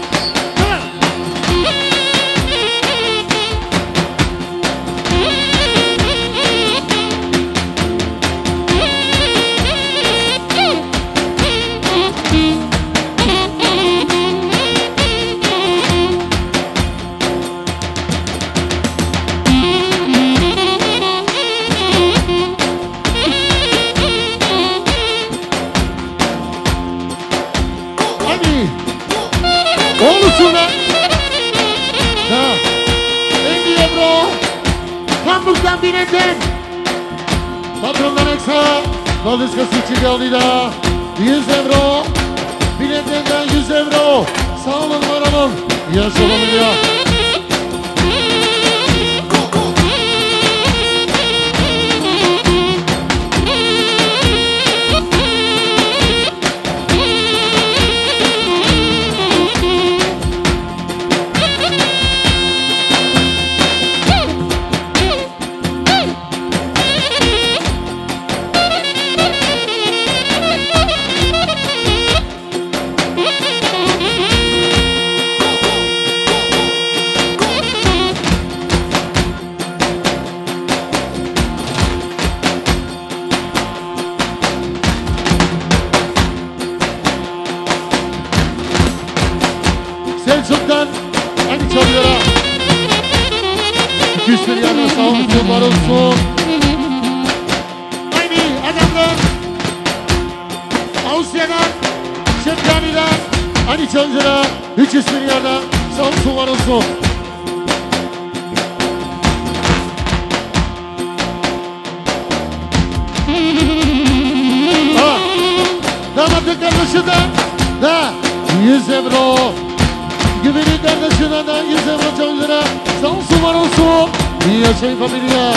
Oğlusuna da elli euro Hamburg'dan binetten patrondan eksa Baldızkası için geldi da yüz euro binetten yüz euro sağ olun var olun yaşamalım ya. Selçuk'tan hadi çalıyor'a iki yüz milyarda sağ olsun var olsun. Aynı adamlar Avusturya'dan Şemkani'den hadi çalıyor'a üç yüz milyarda sağ olsun var olsun. Ha, damatın kardeşinden da yüz euro. Güveni kardeşine de yüz euro çok lira. Sağ olsun var olsun. İyi yaşayın familia.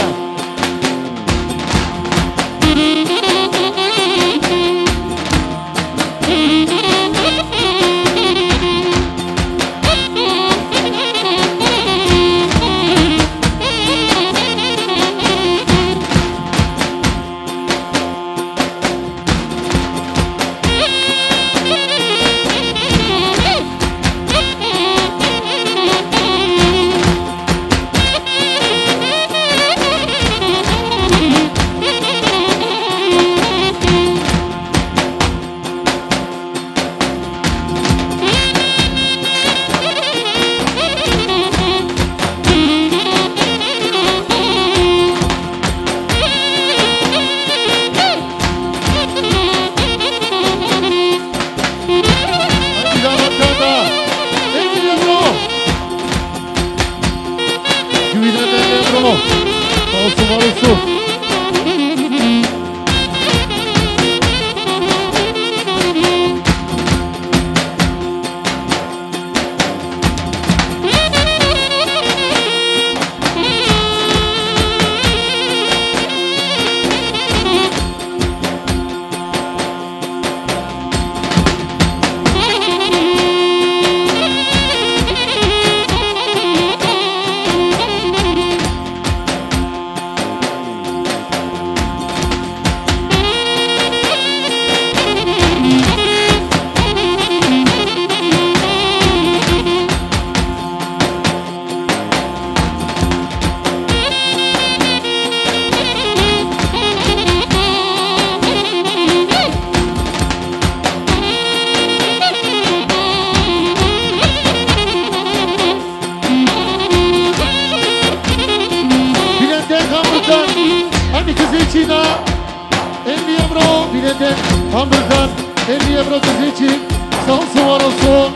Çelik'ten Hamburg'dan elli euro kızı için sağ olsun var olsun.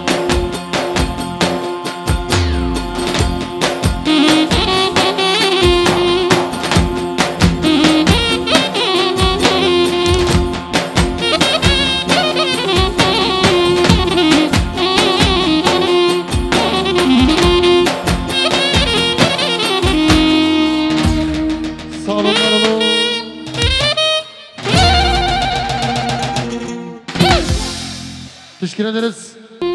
Sağ olun, var olun. Teşekkür ederiz.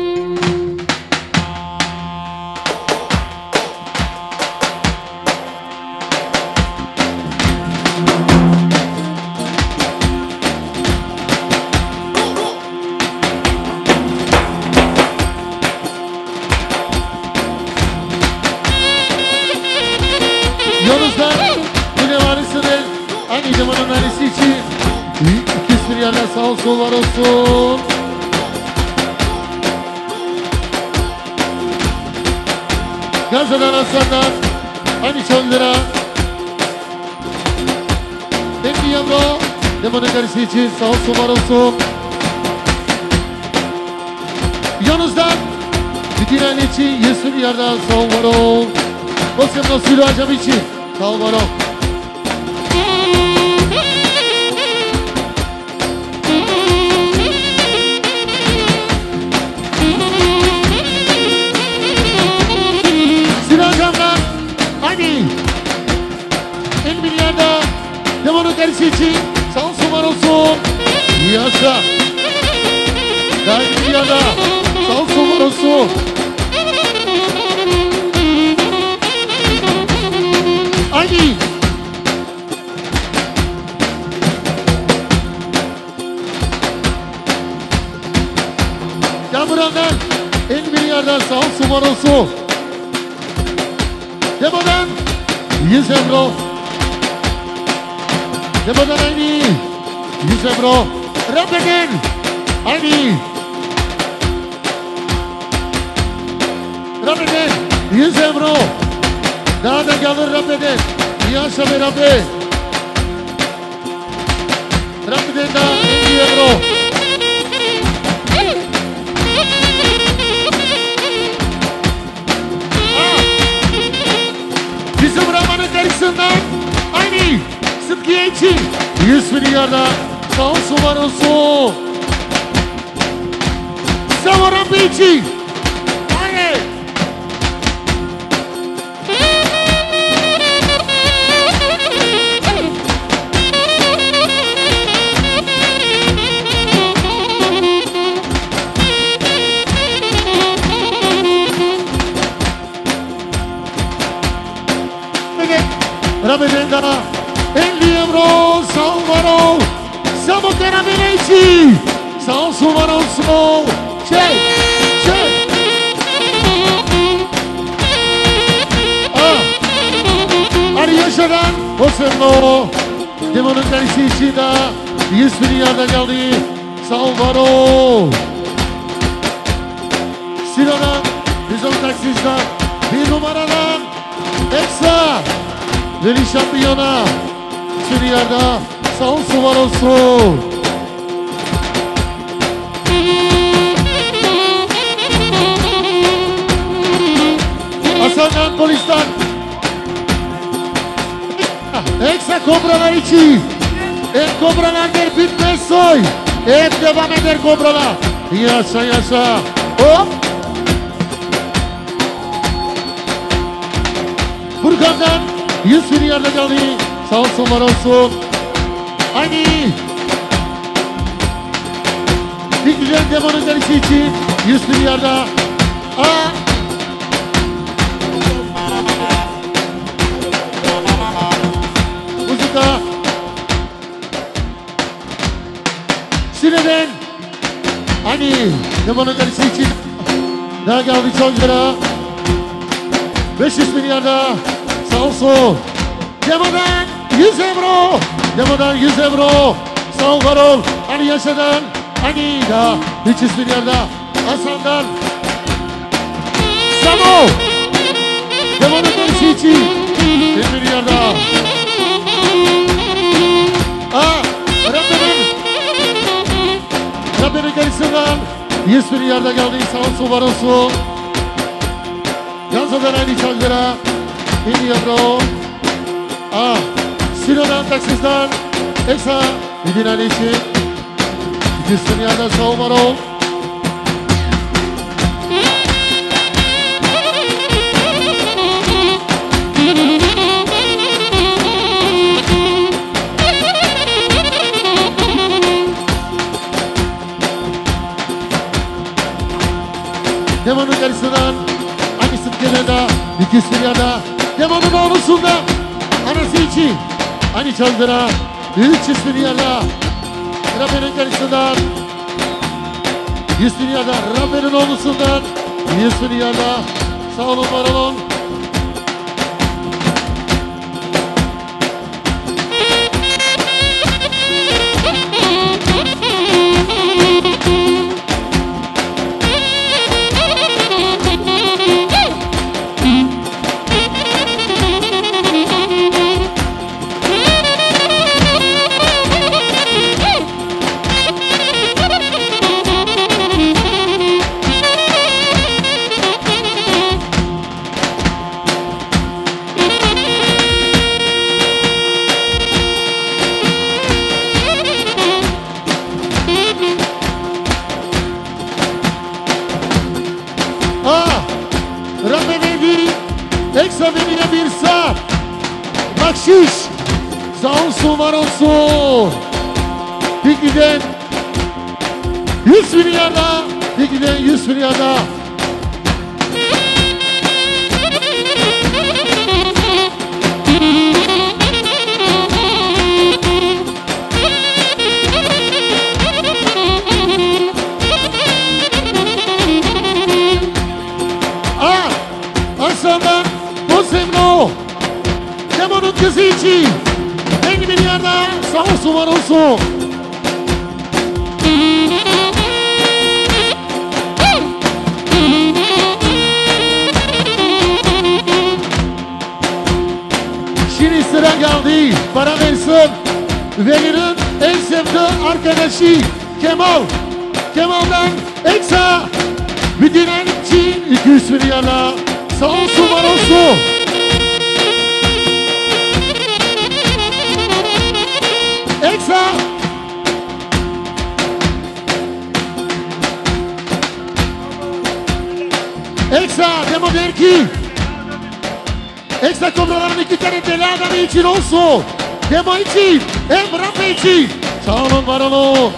Yolunuzda bu ne varısıdır? Aynı zamanın ailesi için İkisi bir yerden sağ olsun, var olsun. Gazze'den Aslan'dan aynı on lira. elli euro Demon'un karısı için sağ olsun, var olsun. Yanınızdan bütün aile için yüz milyardan sağ ol, var ol. Basın Nasiru Acam için sağ ol, var ol. Sinacam'dan aynı elli milyarda Demon'un karısı için sağ olsun, var olsun. Yaşa. Daha elli milyarda sağ olsun, var olsun. Aynı. Kamuran'dan elli milyardan sağ olsun, var olsun. Demo'dan yüz euro. Demo'dan aynı yüz euro. Rabbeden aynı. Rabbeden yüz euro. Daha da gelir Rabbeden. Yaşa be Rabbi. Rabbeden daha elli euro. Bizim Rahman'ın karşısından aynı Sıdkiye için yüz milyarda sağ olsun, var olsun. Sağ ol Rabbi için. Hayır. Rabbeden daha elli euro sağ ol, var ol. Sabot Rabbeden için sağ olsun, var olsun. Çek, çek. Ah. Hadi yaşadan Osemlo. Demon'un karısı için de yüz milyarda geldi. Sağ ol, var ol. Sinan'dan bizim taksizden bir numaradan Eksa. Veli şampiyona Süriyar'da sağ olsun, var olsun. Hasan'dan polisten Eksa kobralar için. Hep kobralardır, bitmez soy. Hep devam eder kobralar. Yaşa yaşa. Hop. Burkan'dan yüz milyarda geldi. Sağ olsun, var olsun. Aynı. Bir güzel Demon'un derisi için yüz milyarda. Aa. Muzika. Sineden. Aynı. Demon'un derisi için daha geldi son lira. beş yüz milyarda. Sağ olsun. Demo'dan yüz euro. Demo'dan yüz euro. Sağ ol, var ol. Hani yaşadan. Hani da üç yüz milyarda. Hasan'dan. Samo. Demo'nun dönüşü için bir milyarda. Aa, Rabbim. Rabbe'nin karşısından yüz milyarda geldi. Sağ olsun, var olsun. Yazıdan aynı çaldıra. İndi yavru. Ah, Silo'dan taksizden. Eksa, Midin Ali için. yüz milyarda sağ ol, var ol. Demonun karşısından annesinin kenarında iki yüz milyarda Demonun namusunda anası için ani çaldıra üç yüz milyarda Rabbe'nin karşısından yüz milyarda Rabbe'nin oğlusundan yüz milyarda sağ olun, var olun. Bakşiş sağ olsun, var olsun. Pigiden yüz milyarda, Pigiden yüz milyarda. Ah, Aslan'dan Bosemno. Demonun kızı için elli milyarda sağ olsun, var olsun. Şimdi sıra geldi, para versin. Veli'nin en sevdiği arkadaşı Kemal. Kemal'dan Eksa Müdüren için iki yüz milyarda sağ olsun, var olsun. Eksa Eksa demo der ki Eksa kobraların iki tane deli adamı için olsun. Demo için hem Rabbe için sağ olun, var olun.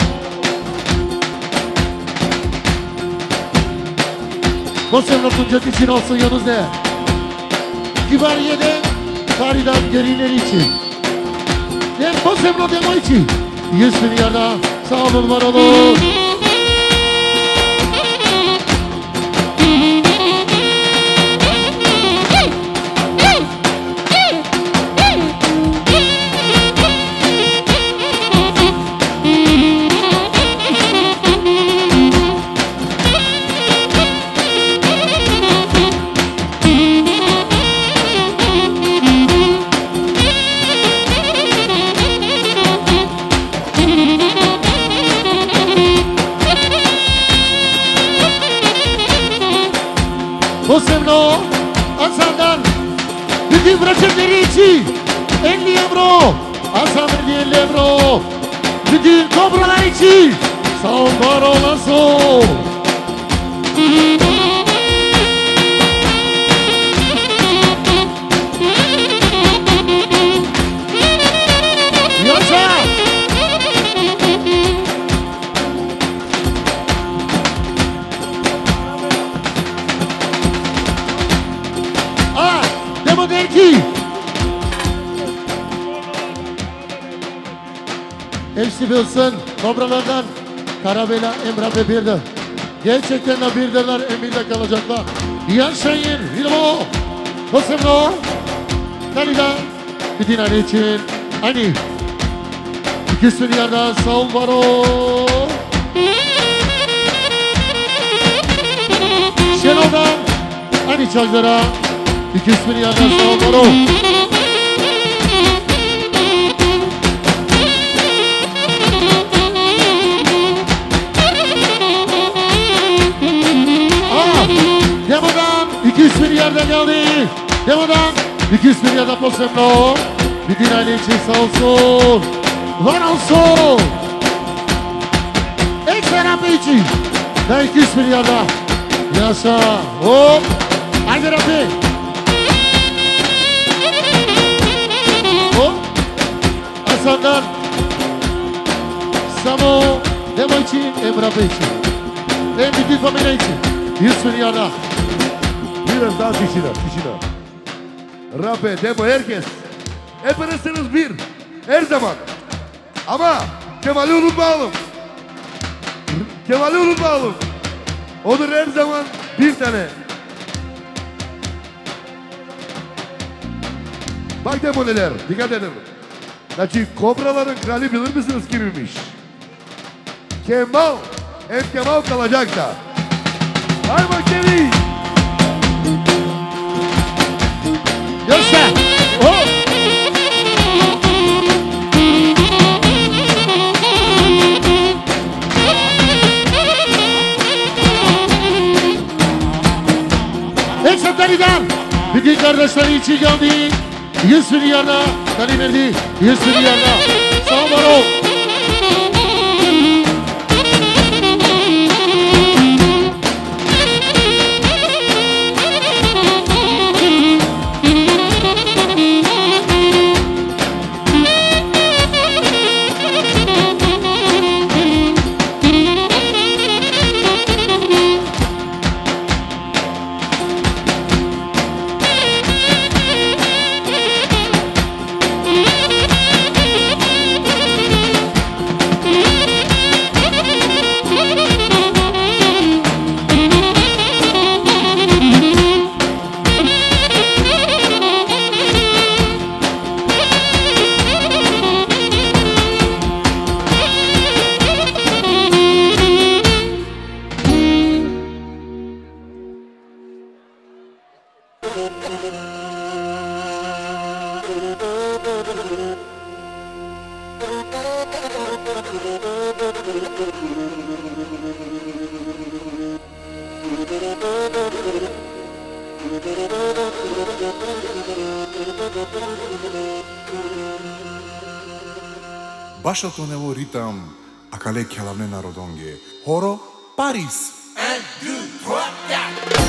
Bosemno Tuncet için olsun yanınızda. Kibariye'de Faridan Gerileri için. Ben Bosemno demo için yüz milyarda sağ olun, var olun. Bosemno Hasan'dan bütün bırakırları için elli euro. Hasan verdi elli euro. Bütün kobralar için sağ ol, var olasın. Yaşa. Demo der ki hepsi bilsin, kobralardan Karabela Emrah'e birdir. Gerçekten de birdirler, emirde kalacaklar. Yaşayın, Hilmo, Bosemno, Dalida, bütün an için, hani iki yüz milyarda sağ ol, var ol. Şenol'dan, hani Çaklar'a iki yüz milyarda sağ ol, var ol. milyarda geldi. Demodan iki yüz milyarda Posemno. Bütün aile için sağ olsun. Var olsun. Ekstra Rafi için. Da iki yüz milyarda. Yaşa. Hop. Haydi Rafi. Hop. Hasan'dan. Samo. Demo için. Hem Rafi için. Hem bütün familya için. yüz milyarda. Biraz daha dişine, dişine. Rafi, Demo, herkes. Hepinizsiniz bir. Her zaman. Ama Kemal'i unutmayalım. Kemal'i unutmayalım. Odur her zaman bir tane. Bak Demo neler, dikkat edin. Znači, kobraların kralı bilir misiniz kimmiş? Kemal. Hem Kemal kalacak da. Hay bak Kemal. Göster. Hop. Eksatlarıdan bütün kardeşleri için geldi. yüz milyarda Dani verdi. yüz milyarda. Sağ ol Baro. Bašo to nevo ritam, a kale kjalavne narodonge. Horo, Paris. Un, deux, trois, quatre.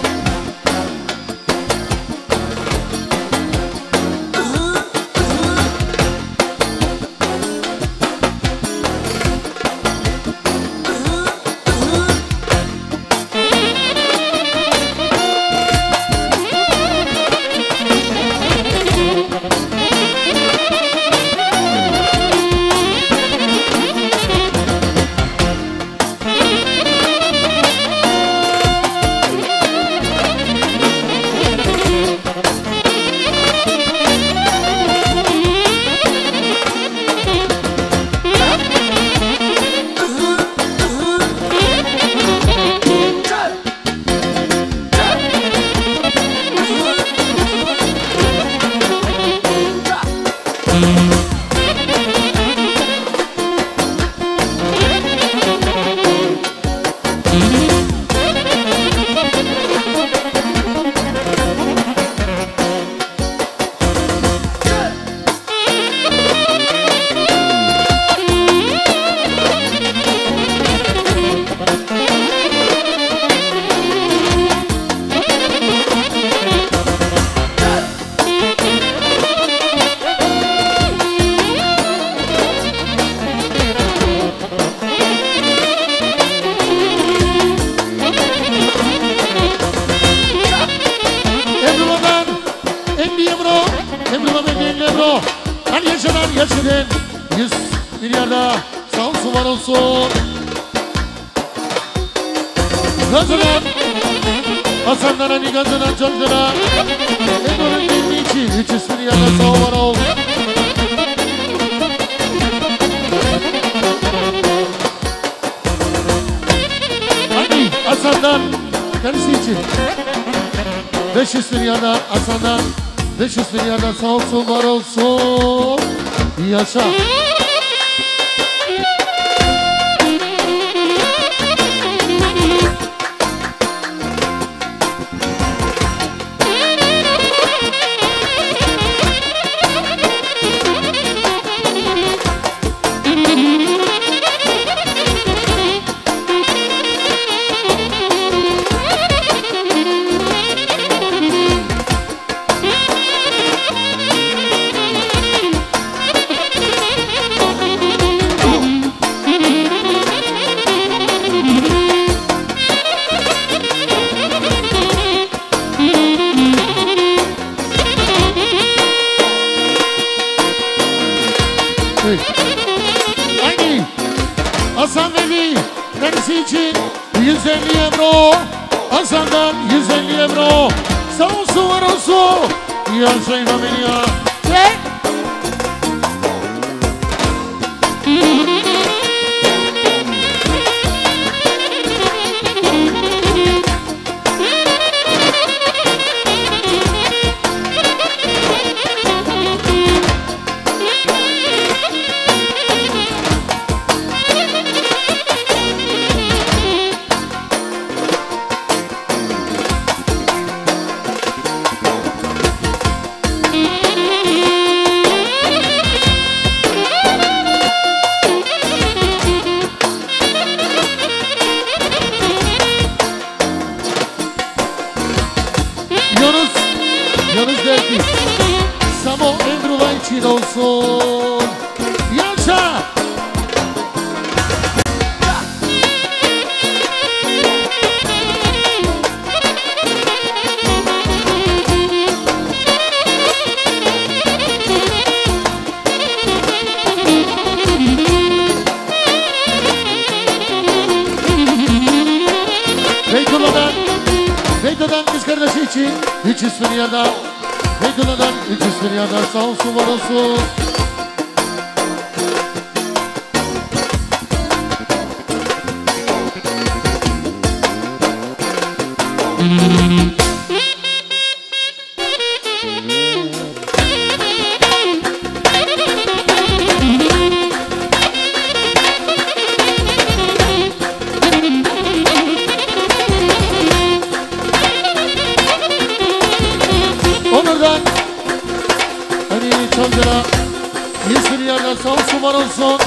Kazanan Hasan'dan hani kazanan çocuklara Edo'nun bildiği için üç yüz milyarda sağ var ol. Hadi Hasan'dan karısı için beş yüz milyarda Hasan'dan beş yüz milyarda sağ olsun var olsun. Yaşa. yüz elli euro. Hasan'dan yüz elli euro. Sağ olsun var olsun. Yaşayın beni ya. Ve Yunus, Yunus der ki Samo Endruva için olsun. Yaşa! Beytullah'dan Beytullah'dan kız kardeşi için üç yüz milyarda. Beytullah'dan üç yüz milyarda sağ olsun var olsun. Onur'dan hani Çamcı'na yüz milyarda sağ olsun var olsun.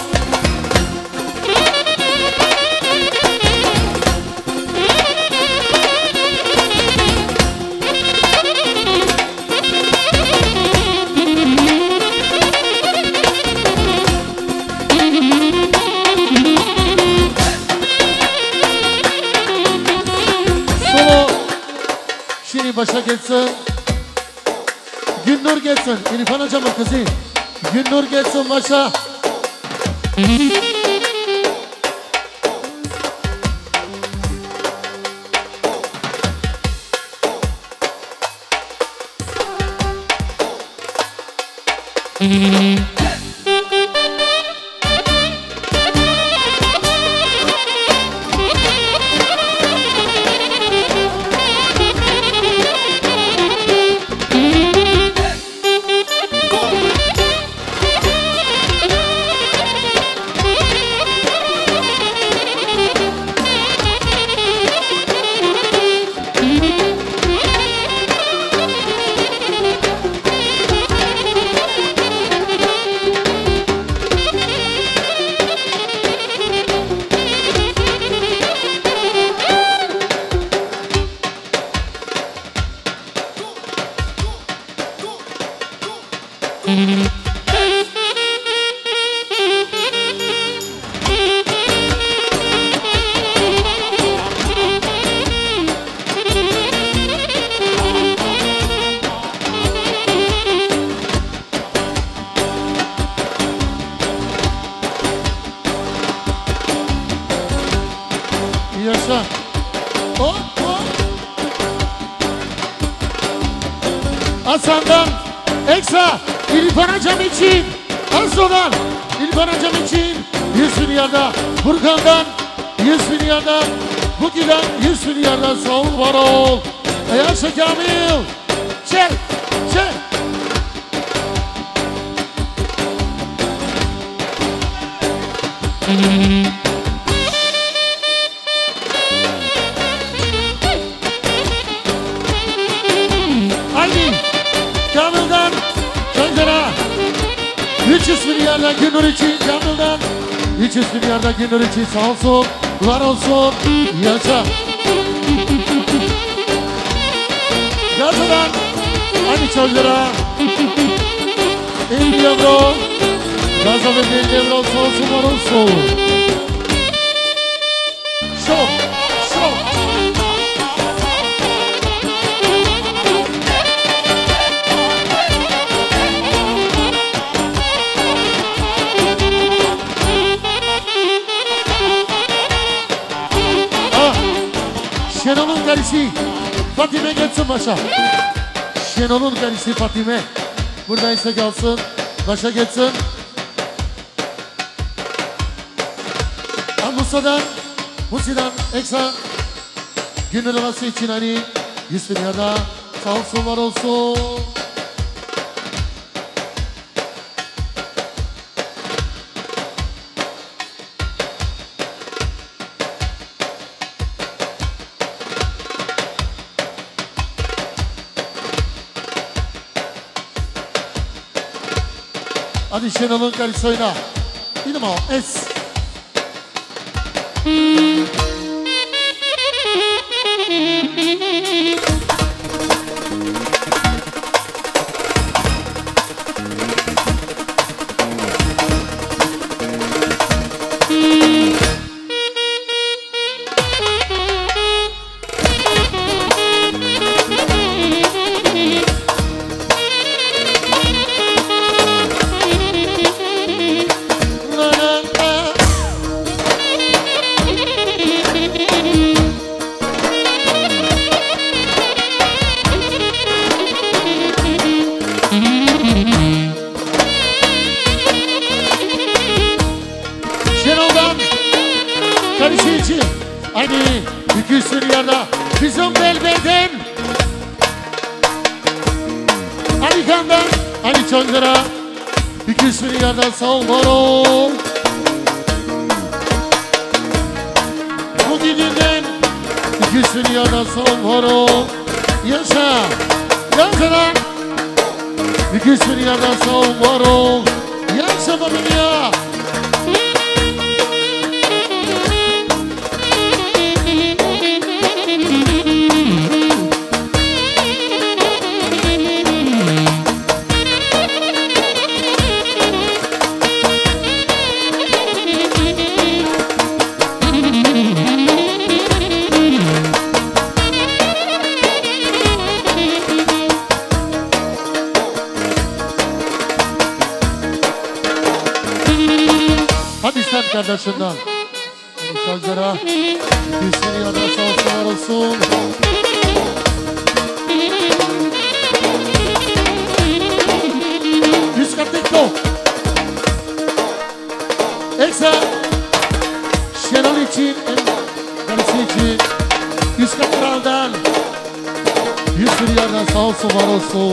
Solo şimdi başa geçsin. Günnur geçsin. İrfan hocamın kızı. Günnur geçsin başa. Yaşa. Hop hop. Hasan'dan ekstra İrfan hocam için. Aslı'dan İrfan hocam için yüz milyarda. Furkan'dan yüz milyarda. Buki'den yüz milyarda. Sağ ol var ol. Yaşa Kamil. Çek çek. Haydi Kamil'den Çankara üç yüz milyarda Günnur için Kamil'den üç yüz milyarda Günnur için sağ olsun var olsun yaşa. Gazı'dan hadi Çankara elli euro Gazı'dan elli euro sağ olsun var olsun. Şok şok. Ah. Şenol'un karısı Fatime geçsin başa. Şenol'un karısı Fatime buradaysa kalsın, başa geçsin. Musa'dan, Musi'den Eksa günün arası için hani yüz milyarda sağ olsun var olsun. Hadi Şenol'un karısı oyna. Benim o es. Bizim belbeden Ali Kan'dan Ali Çankara iki yüz milyardan sağ ol var ol. Bu gidinden iki yüz milyardan sağ ol var ol. Yaşa Yaşa lan iki yüz milyardan sağ ol var ol. Yaşa babam ya. Kardeşimden sözlere yüzleri yana sağ olsun olsun. Yüz katlık do Eksa Şenol için karısı için yüz kat kraldan yüzleri yana sağ olsun var olsun.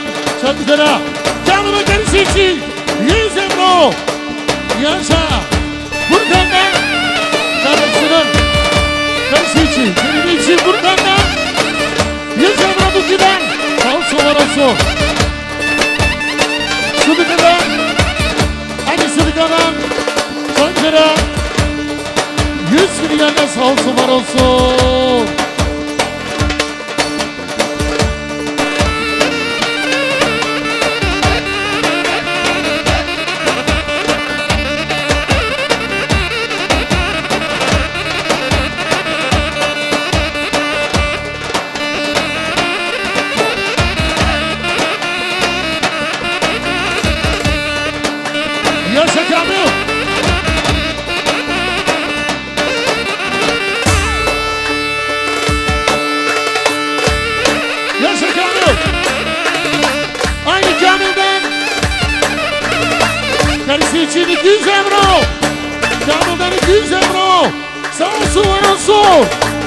Çatılara. Kamil'in gerisi için yüz euro. Yaşa. Burkan'dan. Karısının. Karısı için. Senin için Burkan'dan. yüz euro bu giden. Sağ var olsun. Sıdıka'dan. Hadi Sıdıka'dan. Çatılara. yüz milyarda sağ olsun var olsun. Yaşa Kamil. Yaşa Kamil. Aynı Kamil'den. Karısı için iki yüz euro. Kamil'den iki yüz euro. Sağ olsun var olsun.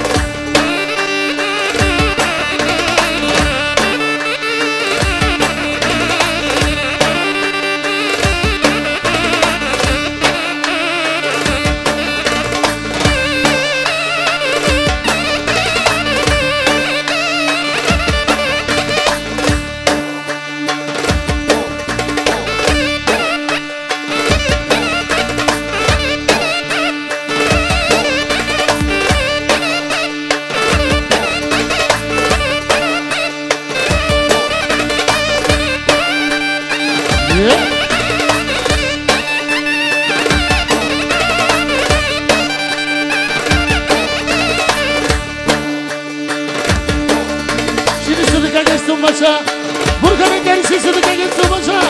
Şimdi Sıdık'a geçsin maça. Burkan'ın gerisi Sıdık'a geçsin maça.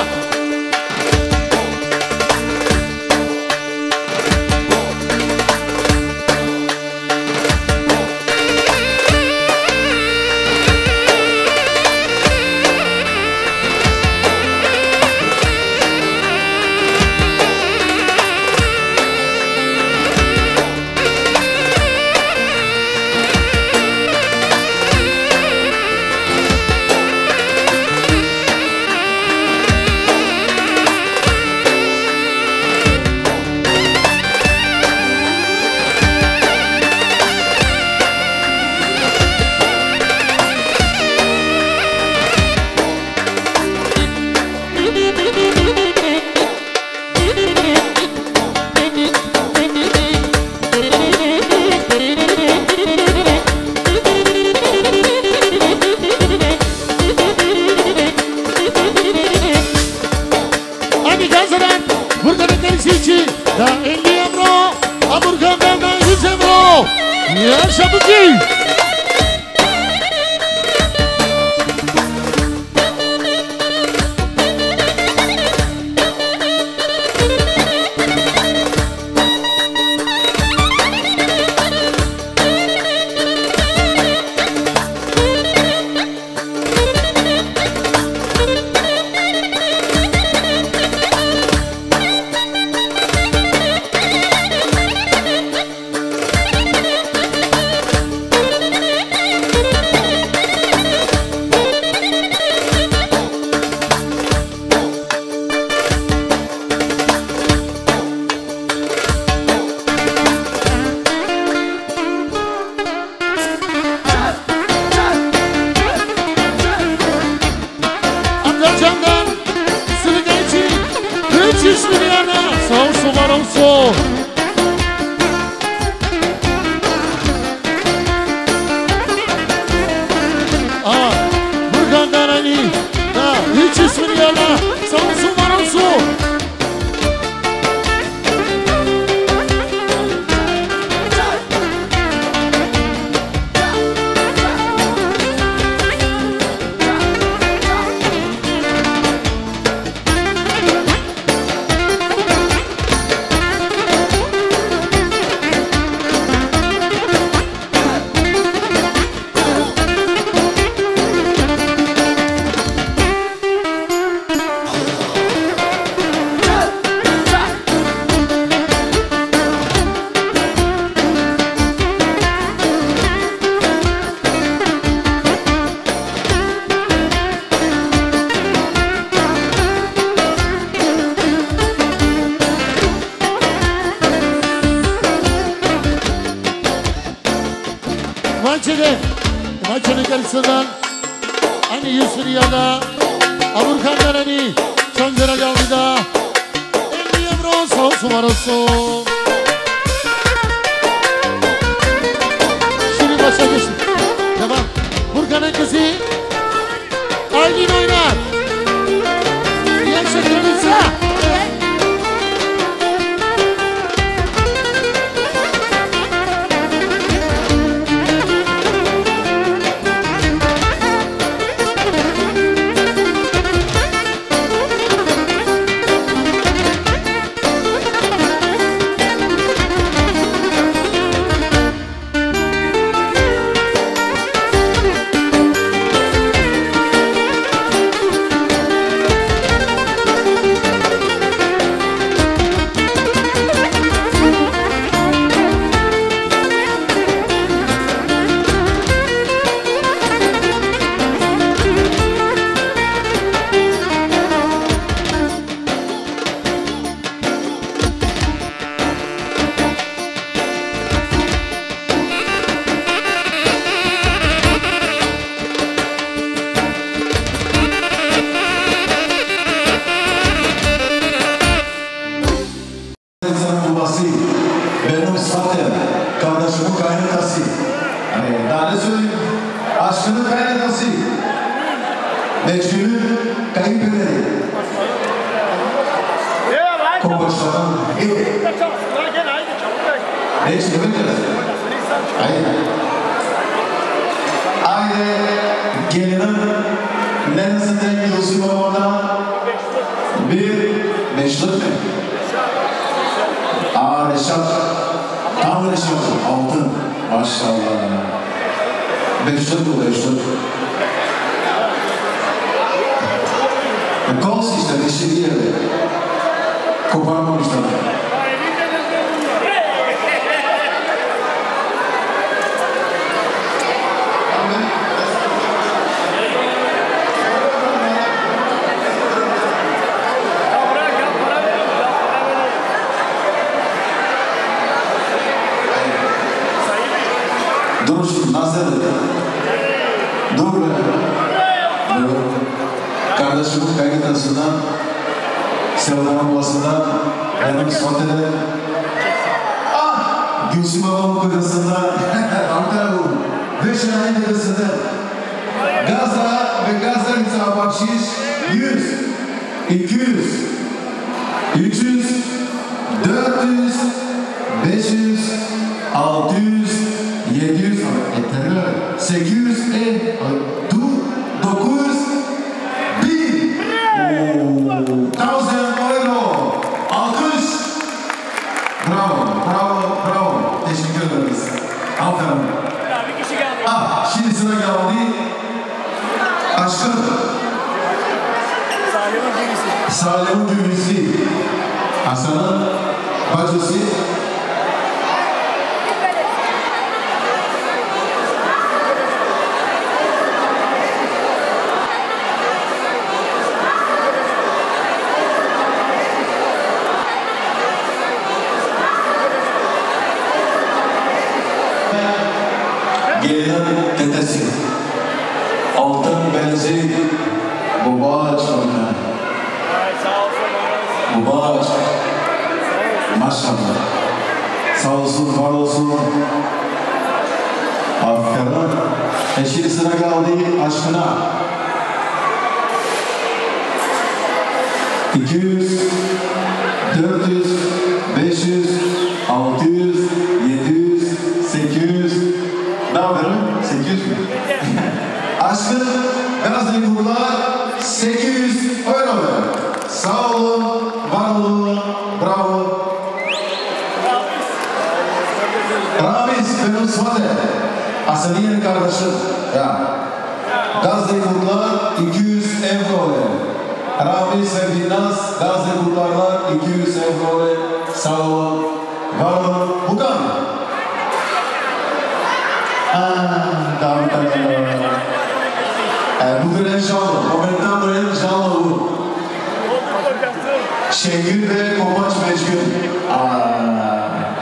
Burkan'ın gerisi için daha elli euro. Burkan'dan da yüz euro. Yaşa bu ki. Amcamdan Sıdık'a için üç yüz milyona sağ olsun var olsun. Aa, Burkan'dan Ali da üç yüz milyona sağ olsun var olsun. Kaynasından Hani yüz milyarda Avurkan'dan hani Çankara geldi da elli euro sağ olsun var olsun. Şimdi başa geçin. Tamam. Burkan'ın kızı Aylin oynar. İyi akşamlar.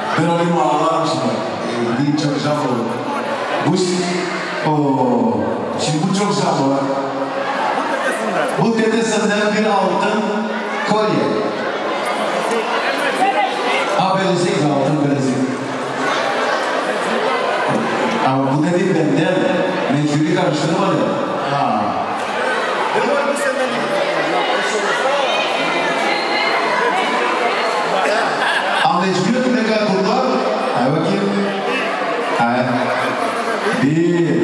Bu oh Şimdi bu çok şahlı var. Bu dedesinden bir altın kolye. Ha bilezik, altın bilezik. Ama bu dedi benden, mecburi karıştırmadı. Ha. Ama mecburi ne kadar kurdular? Hay bakayım. Hay. Bir,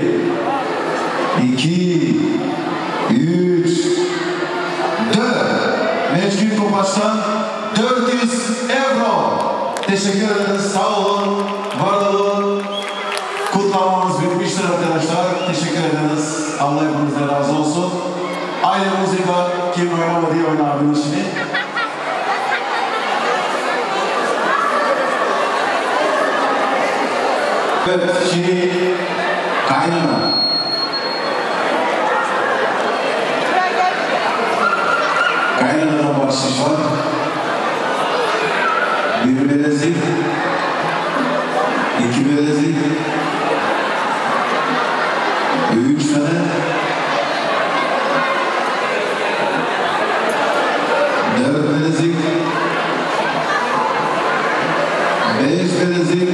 iki, üç, dört. Mecburi Topaç'tan dört yüz euro. Teşekkür ederiz. Sağ olun. Var olun. Kutlamamız bitmiştir arkadaşlar. Teşekkür ederiz. Allah hepinizden razı olsun. Aynı müzikler kim oynamadı diye oynardınız şimdi. Evet, şimdi kaynana. Kaynanadan bahşiş var. Bir bilezik, iki bilezik, üç tane, dört bilezik, beş bilezik,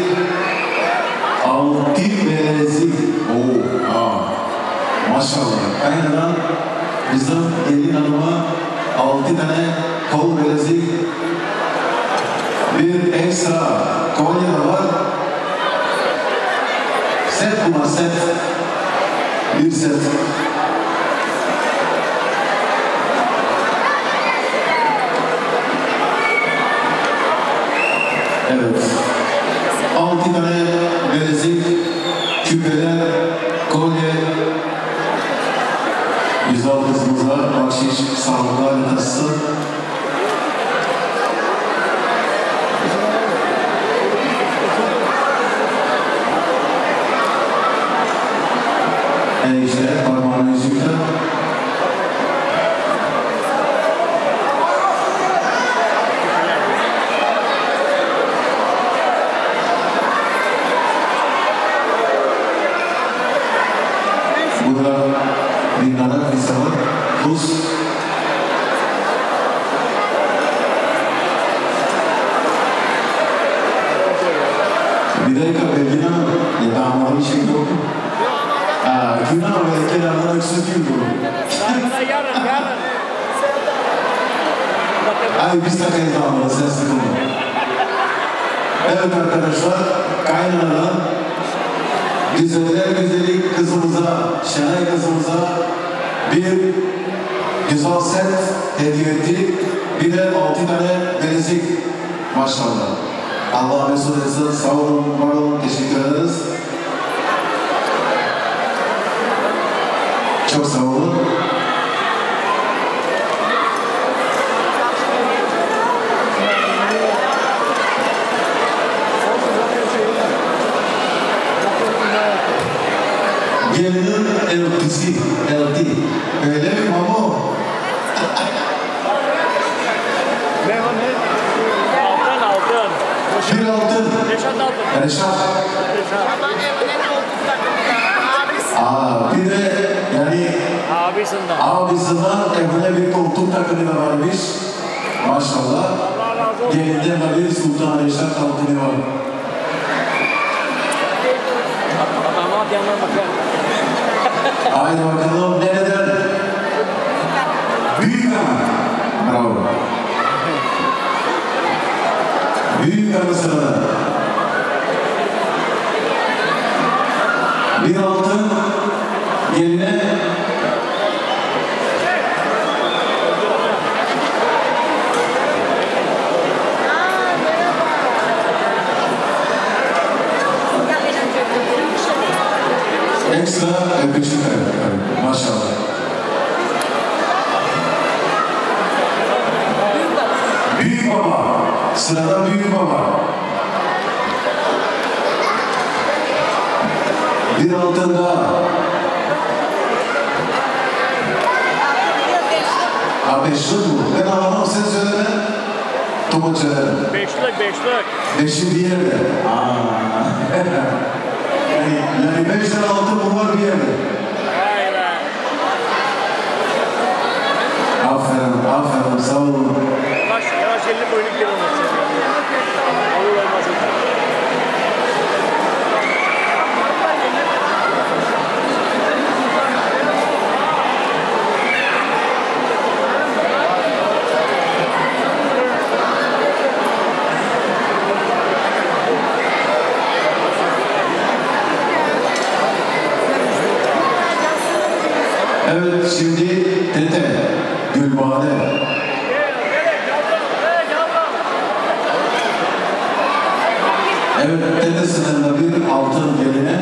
altı bilezik. Oo, aa, maşallah. Kaynadan bizim gelin hanıma altı tane kol bilezik, bir ekstra kolye da var. Set buna set. Bir set. Evet. Altı tane bilezik, küpeler, kolye. Güzel kızımıza bahşiş, sağlıklar taşısın. Yani işte parmağını yüzükle. Burada bir nanak lise var. Tuz. Bir dakika Belgin Hanım. Ya damadım şey yok. Günah ve kenardan öksürtüyor bu. Yarın, yarın. Ay biz takayız damadı, sen sıkılma. Evet arkadaşlar, kaynanadan güzeller güzeli kızımıza, Şenay kızımıza bir güzel set hediye ettik. Bir de altı tane bilezik. Maşallah. Allah mesut etsin. Sağ olun, var olun. Teşekkür ederiz. Çok sağ olun. Gelinin eltisi, elti. Öyle mi mamo? Altın, altın. Bir altın. Reşat altın. Reşat. Aa, bir de yani Abisinden. abisinden evine bir koltuk takımı da varmış. Maşallah. Allah razı olsun. Gelinden de bir Sultan Reşat altını var. Adamlar yanına bakar. Haydi bakalım nereden? Büyük ama. Bravo. Büyük ama sırada. Bir altın geline ekstra öpücük ver. Maşallah. Büyük baba. Sırada büyük baba. Bir altın daha. Ha beşlik bu. Ben anlamam, sen söyle ben. Tomat söylerim. Beşlik, beşlik. Beşi bir yerde. Aa. yani, yani beş tane altın bunlar bir yerde. Hayır, Aferin, sağ olun. Yavaş, yavaş elli boyunluk bir olmasın. Olur olmaz. Evet, şimdi Tete, Gülbade. Evet, dedesinden de bir altın geline.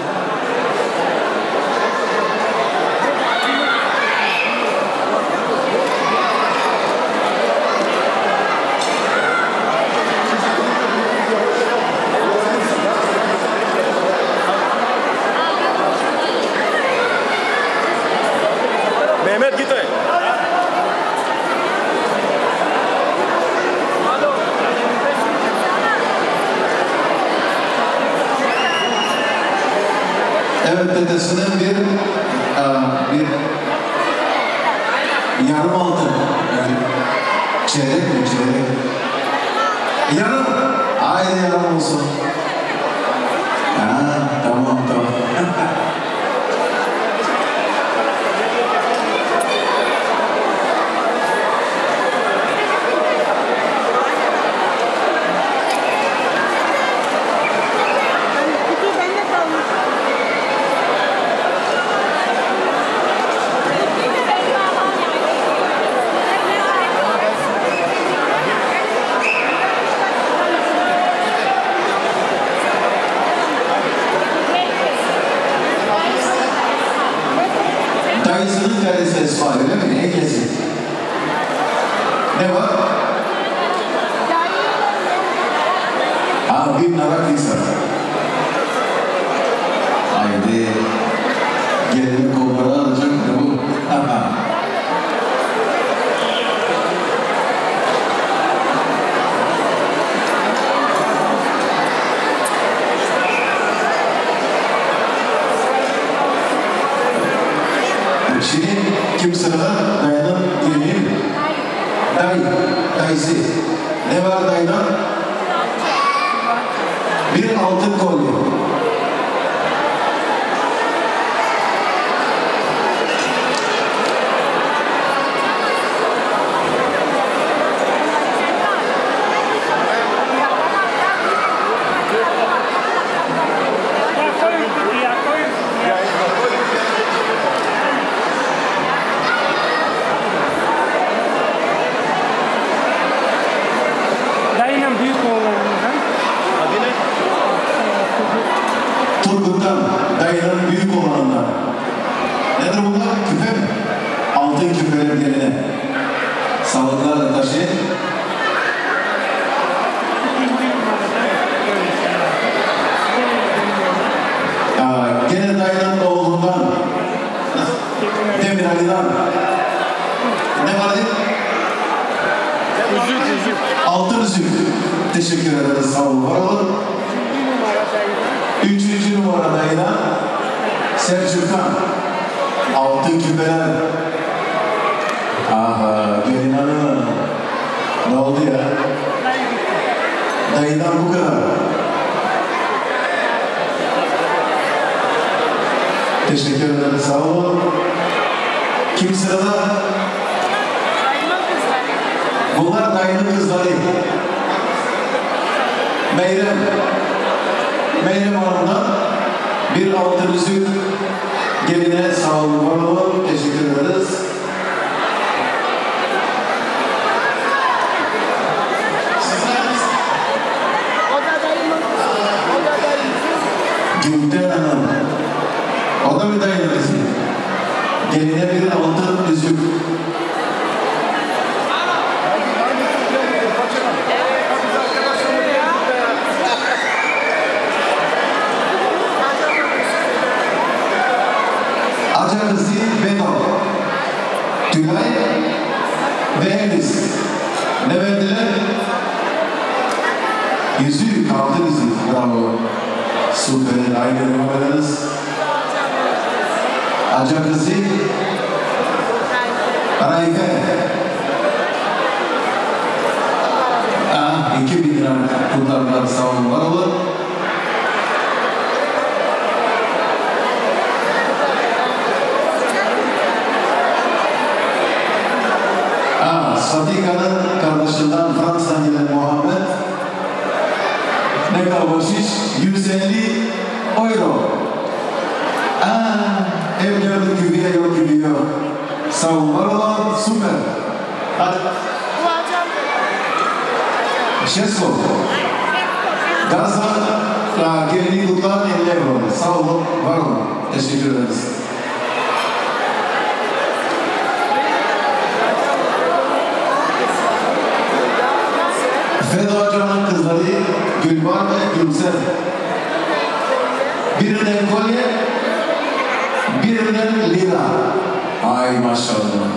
Mehmet git ay. Evet, dedesinden bir, aa, bir yarım altın. Yani çeyrek mi çeyrek? Yarım. Haydi yarım olsun. Ha, tamam tamam. Dayısının karısı Esma öyle mi? Ne kesin? Ne var? Ha, bir narak insan. Haydi. Gelin kolları alacak da bu. Şimdi kim sırada? Dayının gelin. Day, dayısı. Ne var dayıdan? Bir altın kolye. Dayının büyük oğullarından. Adı ne? Turgut'tan, dayının büyük olanından. Nedir bunlar? Küpe mi? Altın küpeler geline. Sağlıklarla taşı. Aa, gene dayının oğlundan. Demir Ali'den. Ne vardı? Üzük, üzük. Altın üzük. Teşekkür ederiz. Sağ olun. Var olun. Üçüncü numara dayına Selçuk'tan altın küpeler. Aha, gelin hanım. Ne oldu ya? Dayıdan bu kadar. Teşekkür ederiz. Sağ olun. Kim sırada? Bunlar dayının kızları. Meyrem. Meyrem Hanım'dan bir altın yüzük geline sağ olun, var olun. Teşekkür ederiz. Gülten Hanım. O da bir dayınız. Geline bir altın yüzük. Acakızı Bedal, Tülay ve Enis. Ne verdiler? Yüzük, altın yüzük. Bravo. Süper, aynı numaranız. Acakızı Raife. kurtardılar, sağ olun, var olun. Aa, Satika'nın kardeşinden Fransa'dan gelen Muhammed ne kadar bahşiş? yüz elli euro. Aa, ev gördük gibi yok gibi yok. Sağ olun, var olun, süper. Hadi. Şesko. Gaza geldiği kutlar elli euro. Sağ olun, var olun. Teşekkür ederiz. Feda Hoca'nın kızları Gülbar ve Gülsel. Birinden kolye, birinden lira. Ay maşallah.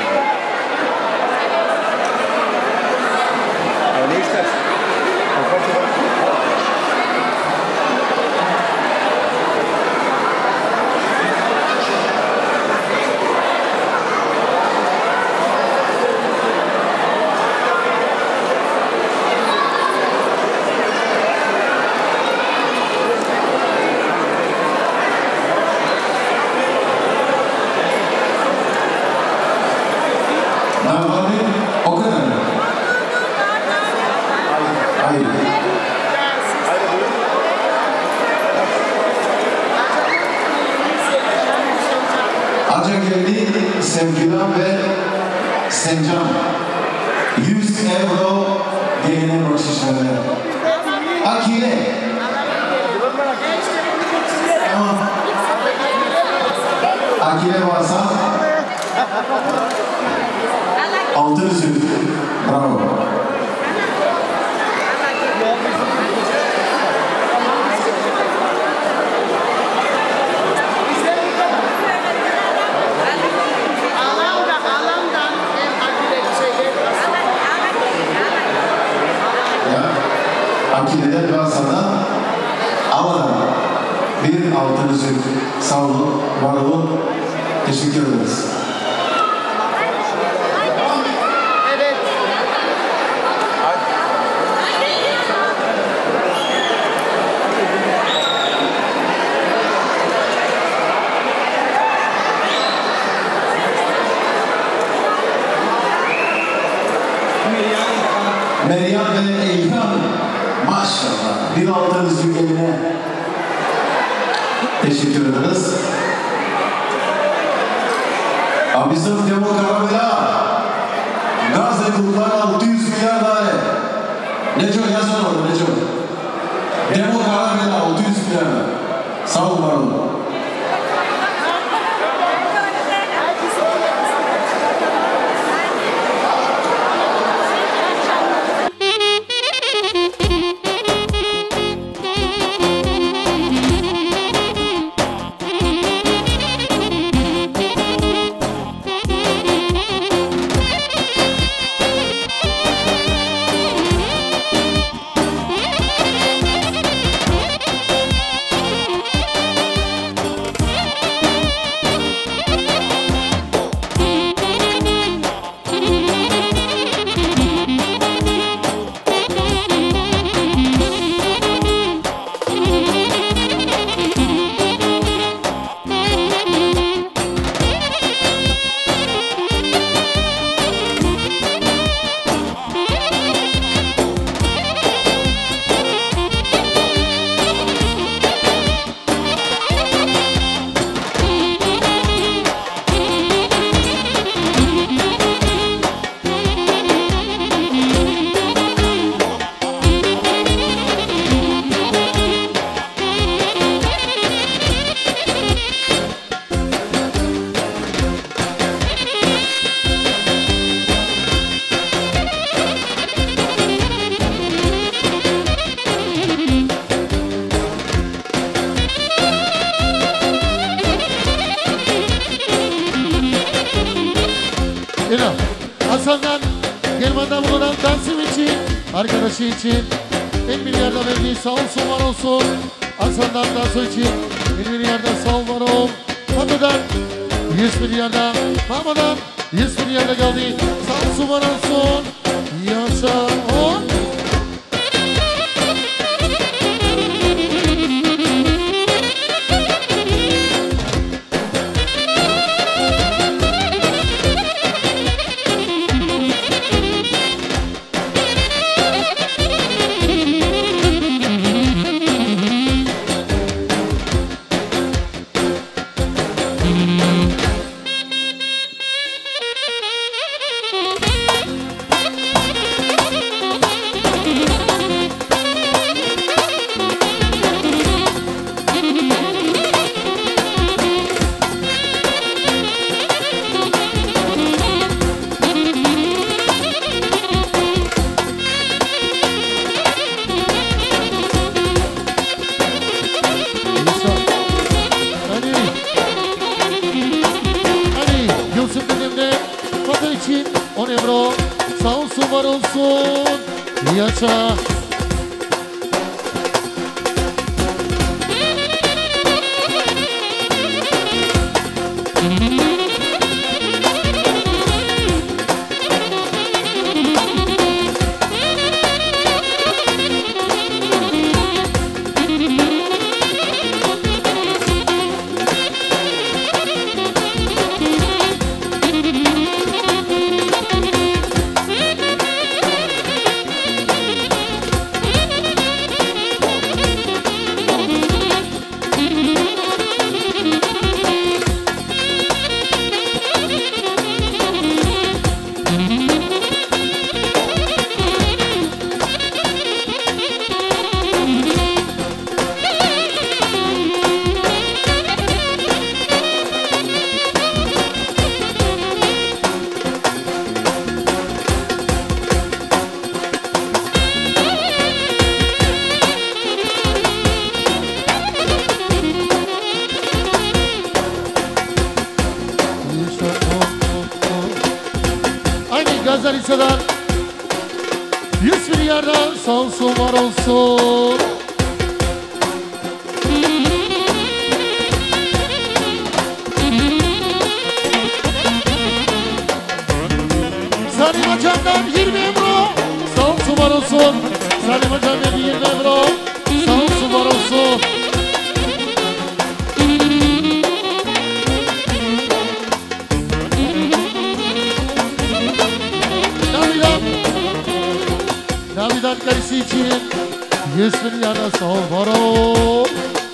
Ne istersin? O kadar mı? Hayır. Aca geldi Sevgilan ve Sencan. yüz euro gelinin bakışları. Akile. Tamam. Akile varsa altı yüz. Bravo. Akile'den ben sana alırım. Bir altın yüzük. Sağ olun, var olun. Teşekkür ederiz. Evet. Meryem ve İlhan. Maşallah. Bir altın yüzük eline. Teşekkür ederiz. Abizim Demo Karabela. Gazze kurlar altı yüz milyar tane. Neco yazın orada Neco. Demo Karabela altı yüz milyar. Sağ olun, var olun. Hasan'dan German'dan bulunan Tansim için, arkadaşı için bir milyarda verdiği sağ olsun, var olsun. Hasan'dan Tansu için bir milyarda sağ ol, var ol. Fatih'den yüz milyarda, Mahmut'dan yüz milyarda geldi. Sağ olsun, var olsun. Yaşa on. Sağ olsun var olsun. Yaşa. Gazaliça'dan yüz milyardan sağ olsun var olsun. Salim Hocam'dan yirmi euro sağ olsun var olsun. Salim Hocam'dan yirmi euro sağ olsun var olsun. Navidad karısı için yüz milyarda sağ ol var ol.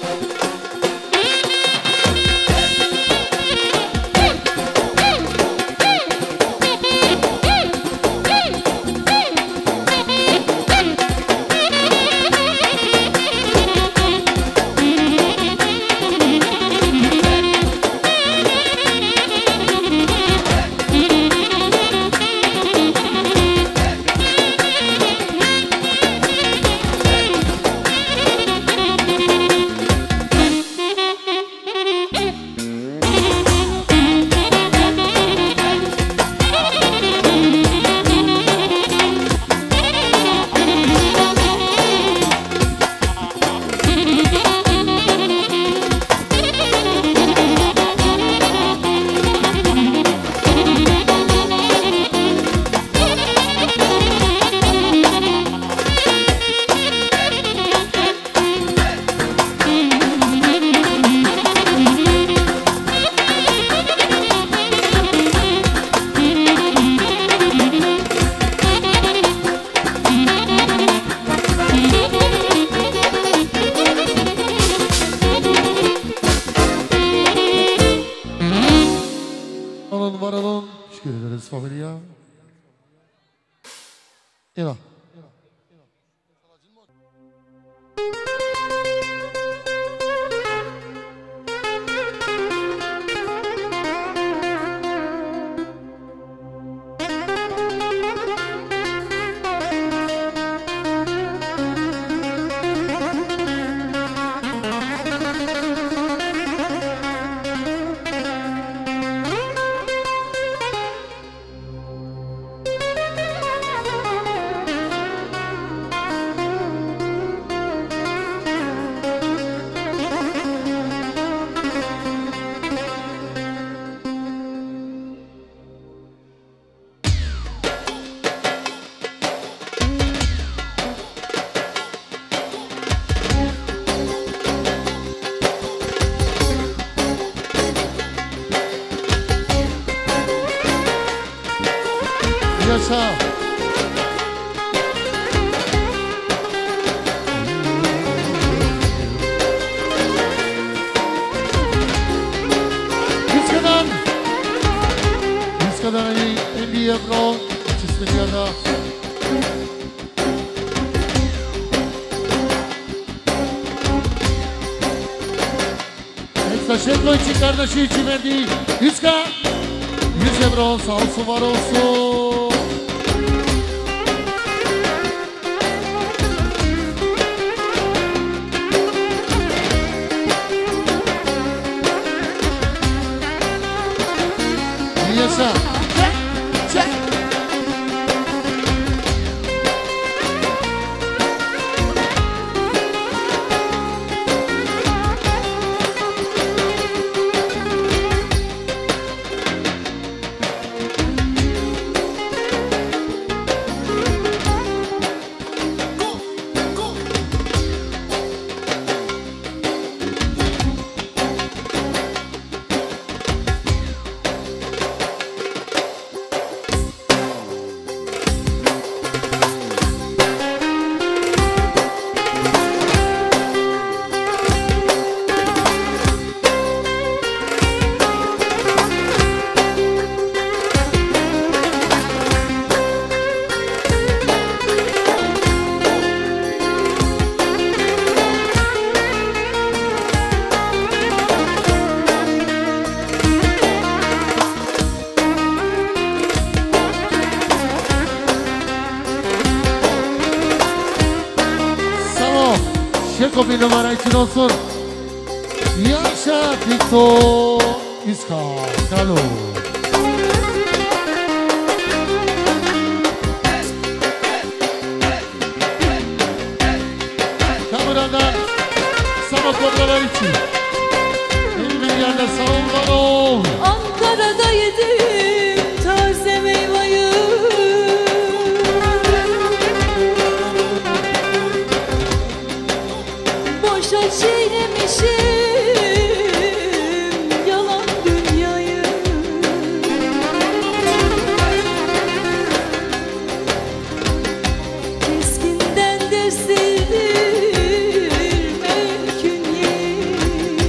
Familia. Ela. Yaşa. Yüzkadan Yüzkadan elli euro Çizmeli yana Ekstra Şevlo için kardeşi için verdi Yüzka yüz euro sağ olsun var olsun. Yaşa. Çek, çek. Çeko bir numara için olsun. Yaşa TikTok İska Kalu. Kameradan Sama Kobralar için. elli milyarda sağ ol. Ankara'da yedim taze meyveyi. Boşa çiğnemişim yalan dünyayı. Keskinden de sildirme künyeyi.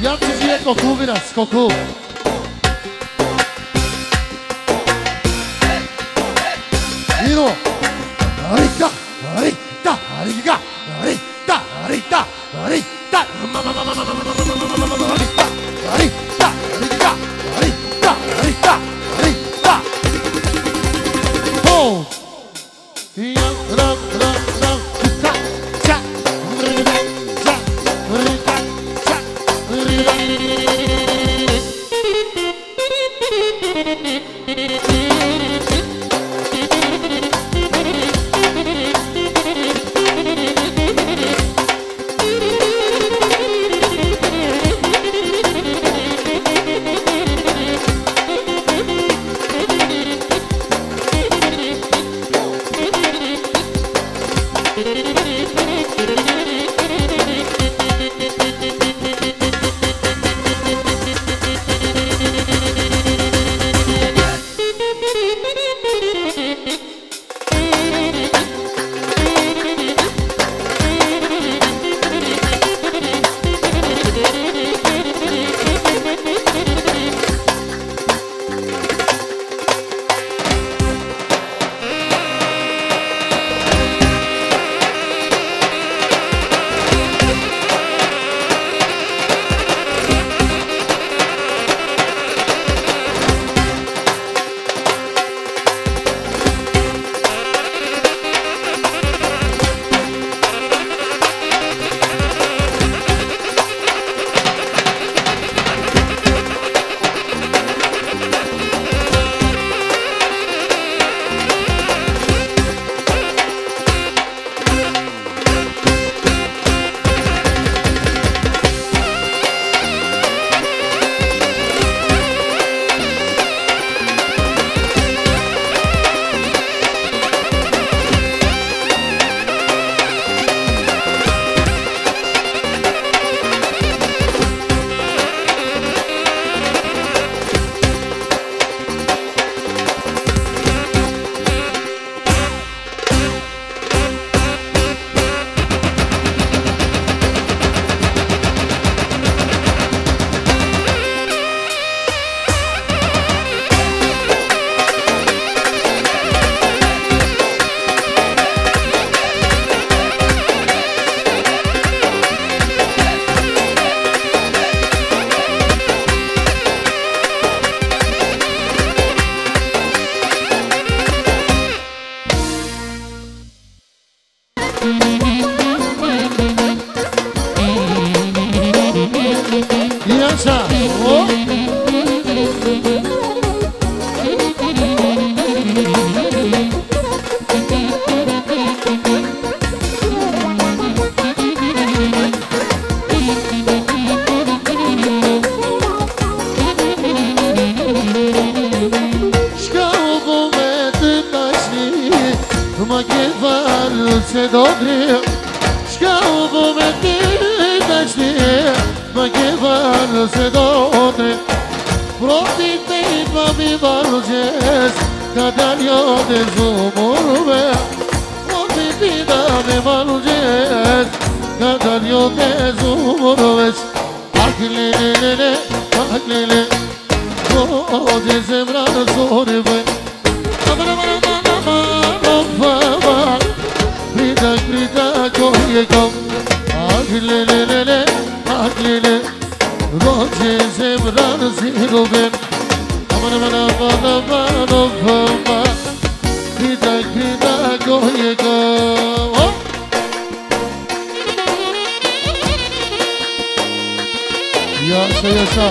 Ja ci žije koku viras, koku. Iro. Arita, arita, arita, arita, arita, arita. Mama, mama, mama, mama, mama, mama, arita, arita, arita, arita, arita, arita. Oh. Ya, ra, ra, ra, ta, cha, rita, cha, rita, cha, Yaşa. Oh. Se dobry, szkałbo me ty daśni, magiewan se dobry. Proti tej babi waldzies, kadalio de zumurbe. Proti tej babi waldzies, kadalio de zumurbe. Aklele, aklele, o de zemran zorbe. Amara, amara, amara, Krida, krida, koye kom, aglelelele, aglele, roje zemran ziroben, aman aman aman aman aman, krida, krida, koye kom. Yaşa yaşa.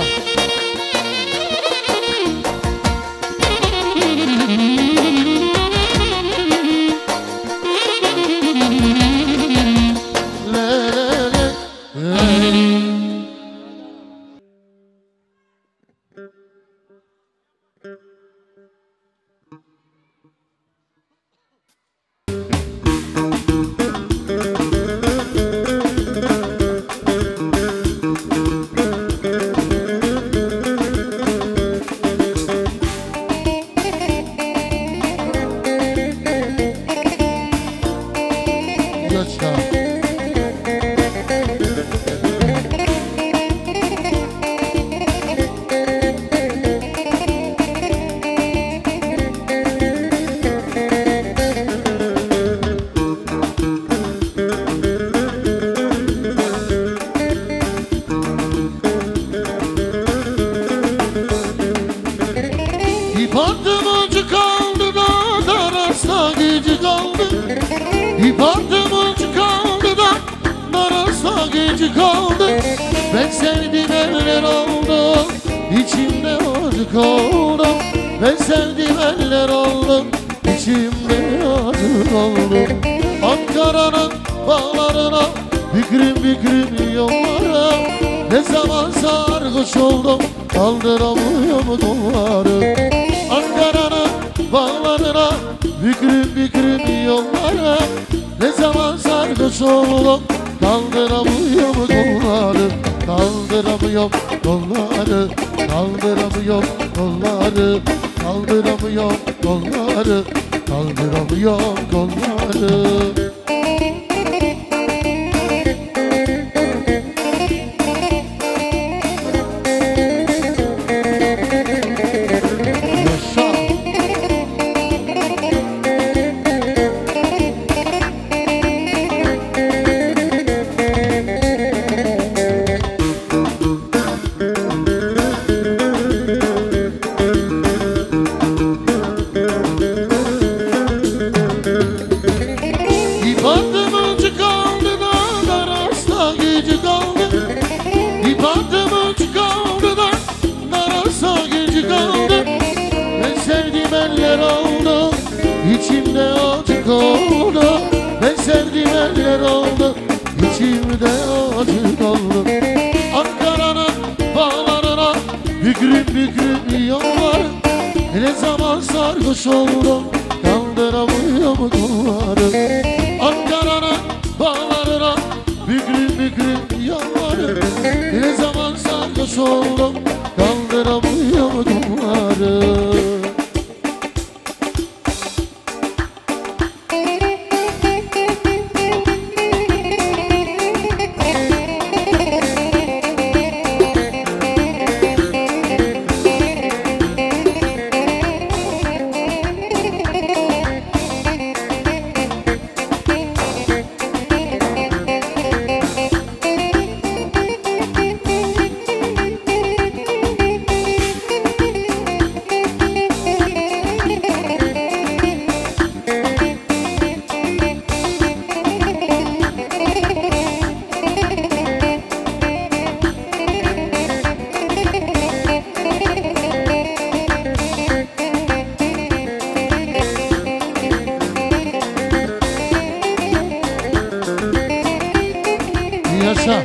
İp attım ucu kaldı da narasa gücü kaldı. Ben sevdiğim eller oldu, içimde acı kaldı. Ben sevdiğim eller oldu, içimde acı kaldı. Ankara'nın bağlarına bükürüm bükürüm yollara. Ne zaman sarhoş oldum kaldıramıyorum kolları. Ankara'nın bağlarına bükürüm bükürüm yollara. Ne zaman sarhoş oldum kaldıramıyorum kolları. Kaldıramıyorum kolları, kaldıramıyorum kolları, kaldıramıyorum kolları, kaldıramıyorum kolları. İçimde acı kaldı. Ben sevdiğim eller oldu, İçimde acı kaldı. Ankara'nın bağlarına bükrüm bükrüm yollar. Ne zaman sarhoş oldum kaldıramıyorum kolları. Ankara'nın bağlarına bükrüm bükrüm yollar. Ne zaman sarhoş oldum kaldıramıyorum kolları. Yaşa.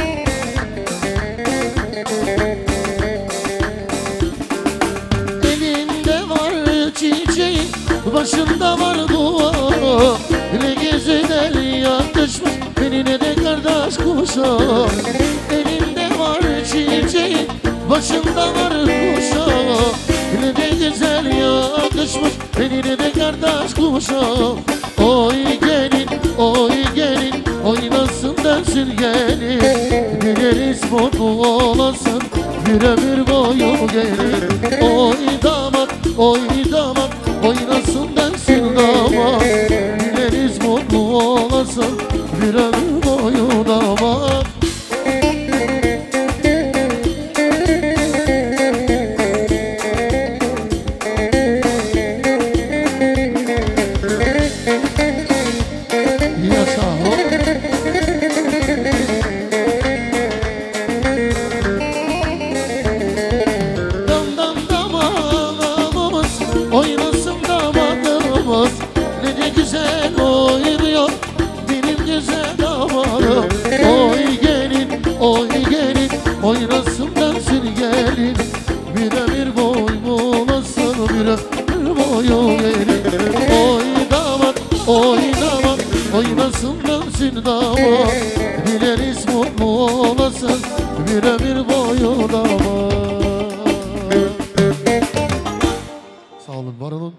Elinde var çiçeği, başında var dua. Ne geziler yakışmış benimle de kardeş kuşa. Elinde var çiçeği, başında var kuşa. Ne de güzel yakışmış benimle de kardeş kuşa. Oy gelin, oy gelin, oynasın dersin gelin. Dileriz mutlu olasın bir ömür boyu gelin. Oy damat, oy damat, oynasın dersin damat. Dileriz mutlu olasın bir ömür boyu damat. Oynasın damadımız, ne de güzel oynuyor benim güzel damadım. Oy gelin, oy gelin, oynasın dersin gelin. Bir ömür boyu olasın, bir ömür boyu gelin. Oy damat, oy damat, oynasın dersin damat. Dileriz mutlu olasın, bir ömür boyu damat. Sağ olun, var olun.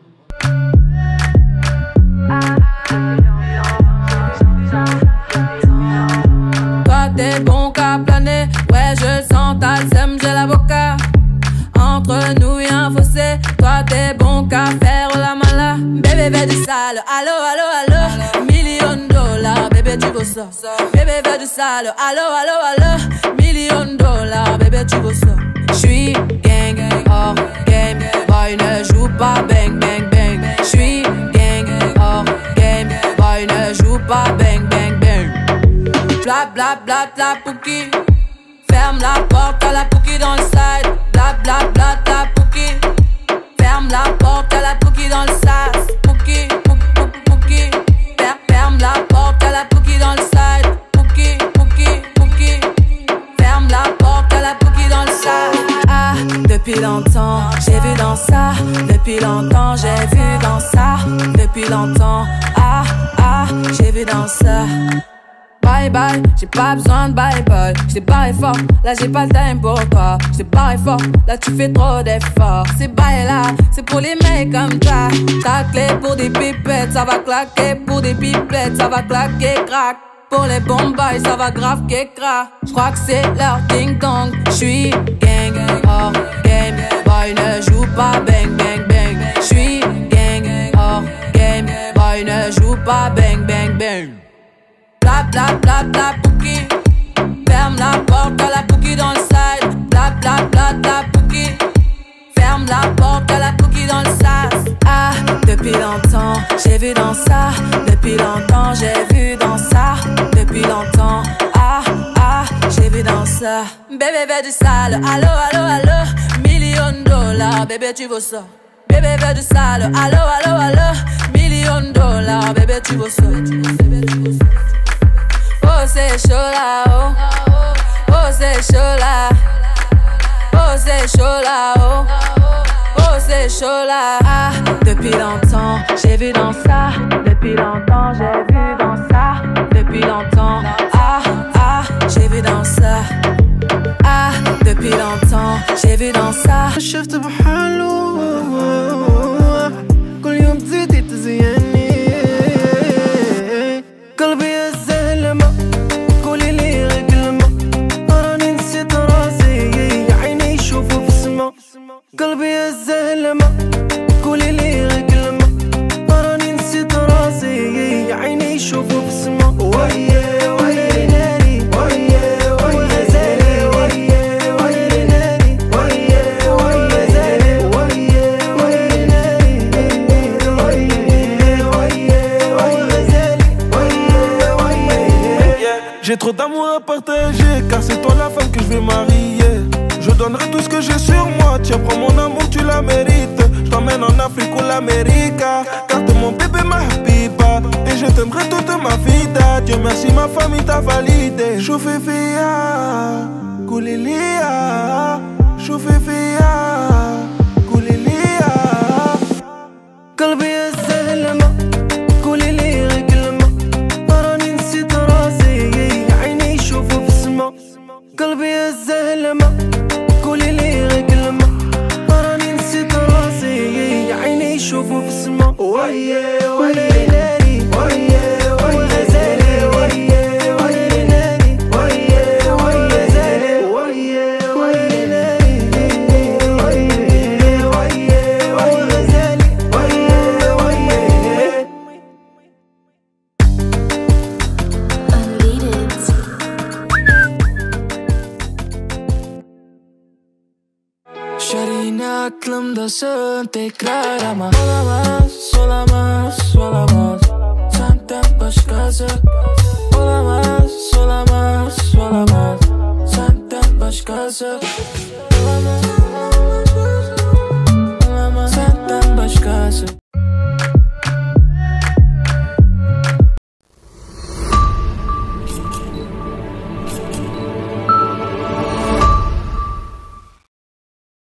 Toi t'es bon qu'à planer, ouais je sens ta sème, j'ai la boca. Entre nous y'a un fossé, toi t'es bon qu'à faire la mala. Bébé fais du sale, allo allo allo, million dollars, bébé tu veux ça. Bébé fais du sale, allo allo allo, million dollars, bébé tu veux ça. J'suis gang, hors game, boy ne joue pas bang bang bang. J'suis gang, hors game, bla bla bla Pouki. Ferme la porte à la Pouki dans le side. Bla bla bla bla Pouki. Ferme la porte à la Pouki dans le sas. Pouki, Pouki, Pouki. Ferme la porte à la Pouki dans le side. Pouki, Pouki, Pouki. Ferme la porte à la Pouki dans le sas. Ah, depuis longtemps, j'ai vu dans ça. Depuis longtemps, j'ai vu dans ça. Depuis longtemps, ah, ah, j'ai vu dans ça. Bye bye, j'ai pas besoin de bye bye. J't'ai barré fort, là j'ai pas le time pour toi. J't'ai barré fort, là tu fais trop d'efforts. C'est bye là, c'est pour les mecs comme ça. Ta clé pour des pipettes, ça va claquer. Pour des pipettes, ça va claquer, crack. Pour les bombes, ça va grave qu'écra. J'crois que c'est leur ding dong. J'suis gang, hors game. Boy ne joue pas bang bang bang. J'suis gang, hors game. Boy ne joue pas bang bang bang. Bla bla bla bla Pouki. Ferme la porte à la Pouki dans le side. Bla bla bla bla Pouki. Ferme la porte à la Pouki dans le sas. Ah, depuis longtemps, j'ai vu dans ça. Depuis longtemps, j'ai vu dans ça. Depuis longtemps, ah, ah, j'ai vu dans ça. Bébé veut du sale, allo, allo, allo. Million de dollars, bébé tu veux ça. Bébé veut du sale, allo, allo, allo. Million de dollars, bébé tu veux ça. Oh c'est chaud là, oh. Oh c'est chaud là. Oh c'est chaud là, oh. Oh c'est chaud là. Ah, depuis longtemps, j'ai vu dans ça. Depuis longtemps, j'ai vu dans ça. Depuis longtemps, ah, ah, j'ai vu dans ça. Ah, depuis longtemps, j'ai vu dans ça. شفت بحاله كل يوم تزيدي تزيني قلبي الزلمة قولي لي غير كلمة راني نسيت راسي يا عيني يشوفوا في السما قلبي الزلمة قولي لي غير كلمة راني نسيت راسي يا عيني يشوفوا في السما ويا ويا ناري ويا ويا زالي ويا ويا ناري ويا ويا زالي ويا ويا ناري ويا ويا ويا زالي ويا ويا. J'ai trop d'amour à partager, car c'est toi la femme que je vais marier. Je donnerai tout ce que j'ai sur moi, tiens prends mon amour, tu la mérites. Je t'emmène en Afrique ou l'Amérique, car t'es mon bébé, ma habiba. Et je t'aimerai toute ma vie, Dieu merci ma famille t'a validé. Choufifia, Koulilia, Choufifia, Koulilia. قلبي الزلمة قولي لي غير كلمة راني نسيت راسي يا عيني يشوفوا في السما قلبي الزلمة قولي لي غير كلمة راني نسيت راسي يا عيني يشوفوا في السما ويا ويا ناري ويا ويا زالي ويا ويا ناري ويا ويا زالي ويا ويا ناري ويا ويا ويا زالي ويا ويا. Şerine aklımdasın tekrar ama olamaz, olamaz, olamaz senden başkası. Olamaz, olamaz, olamaz senden başkası. Olamaz, olamaz, olamaz senden başkası.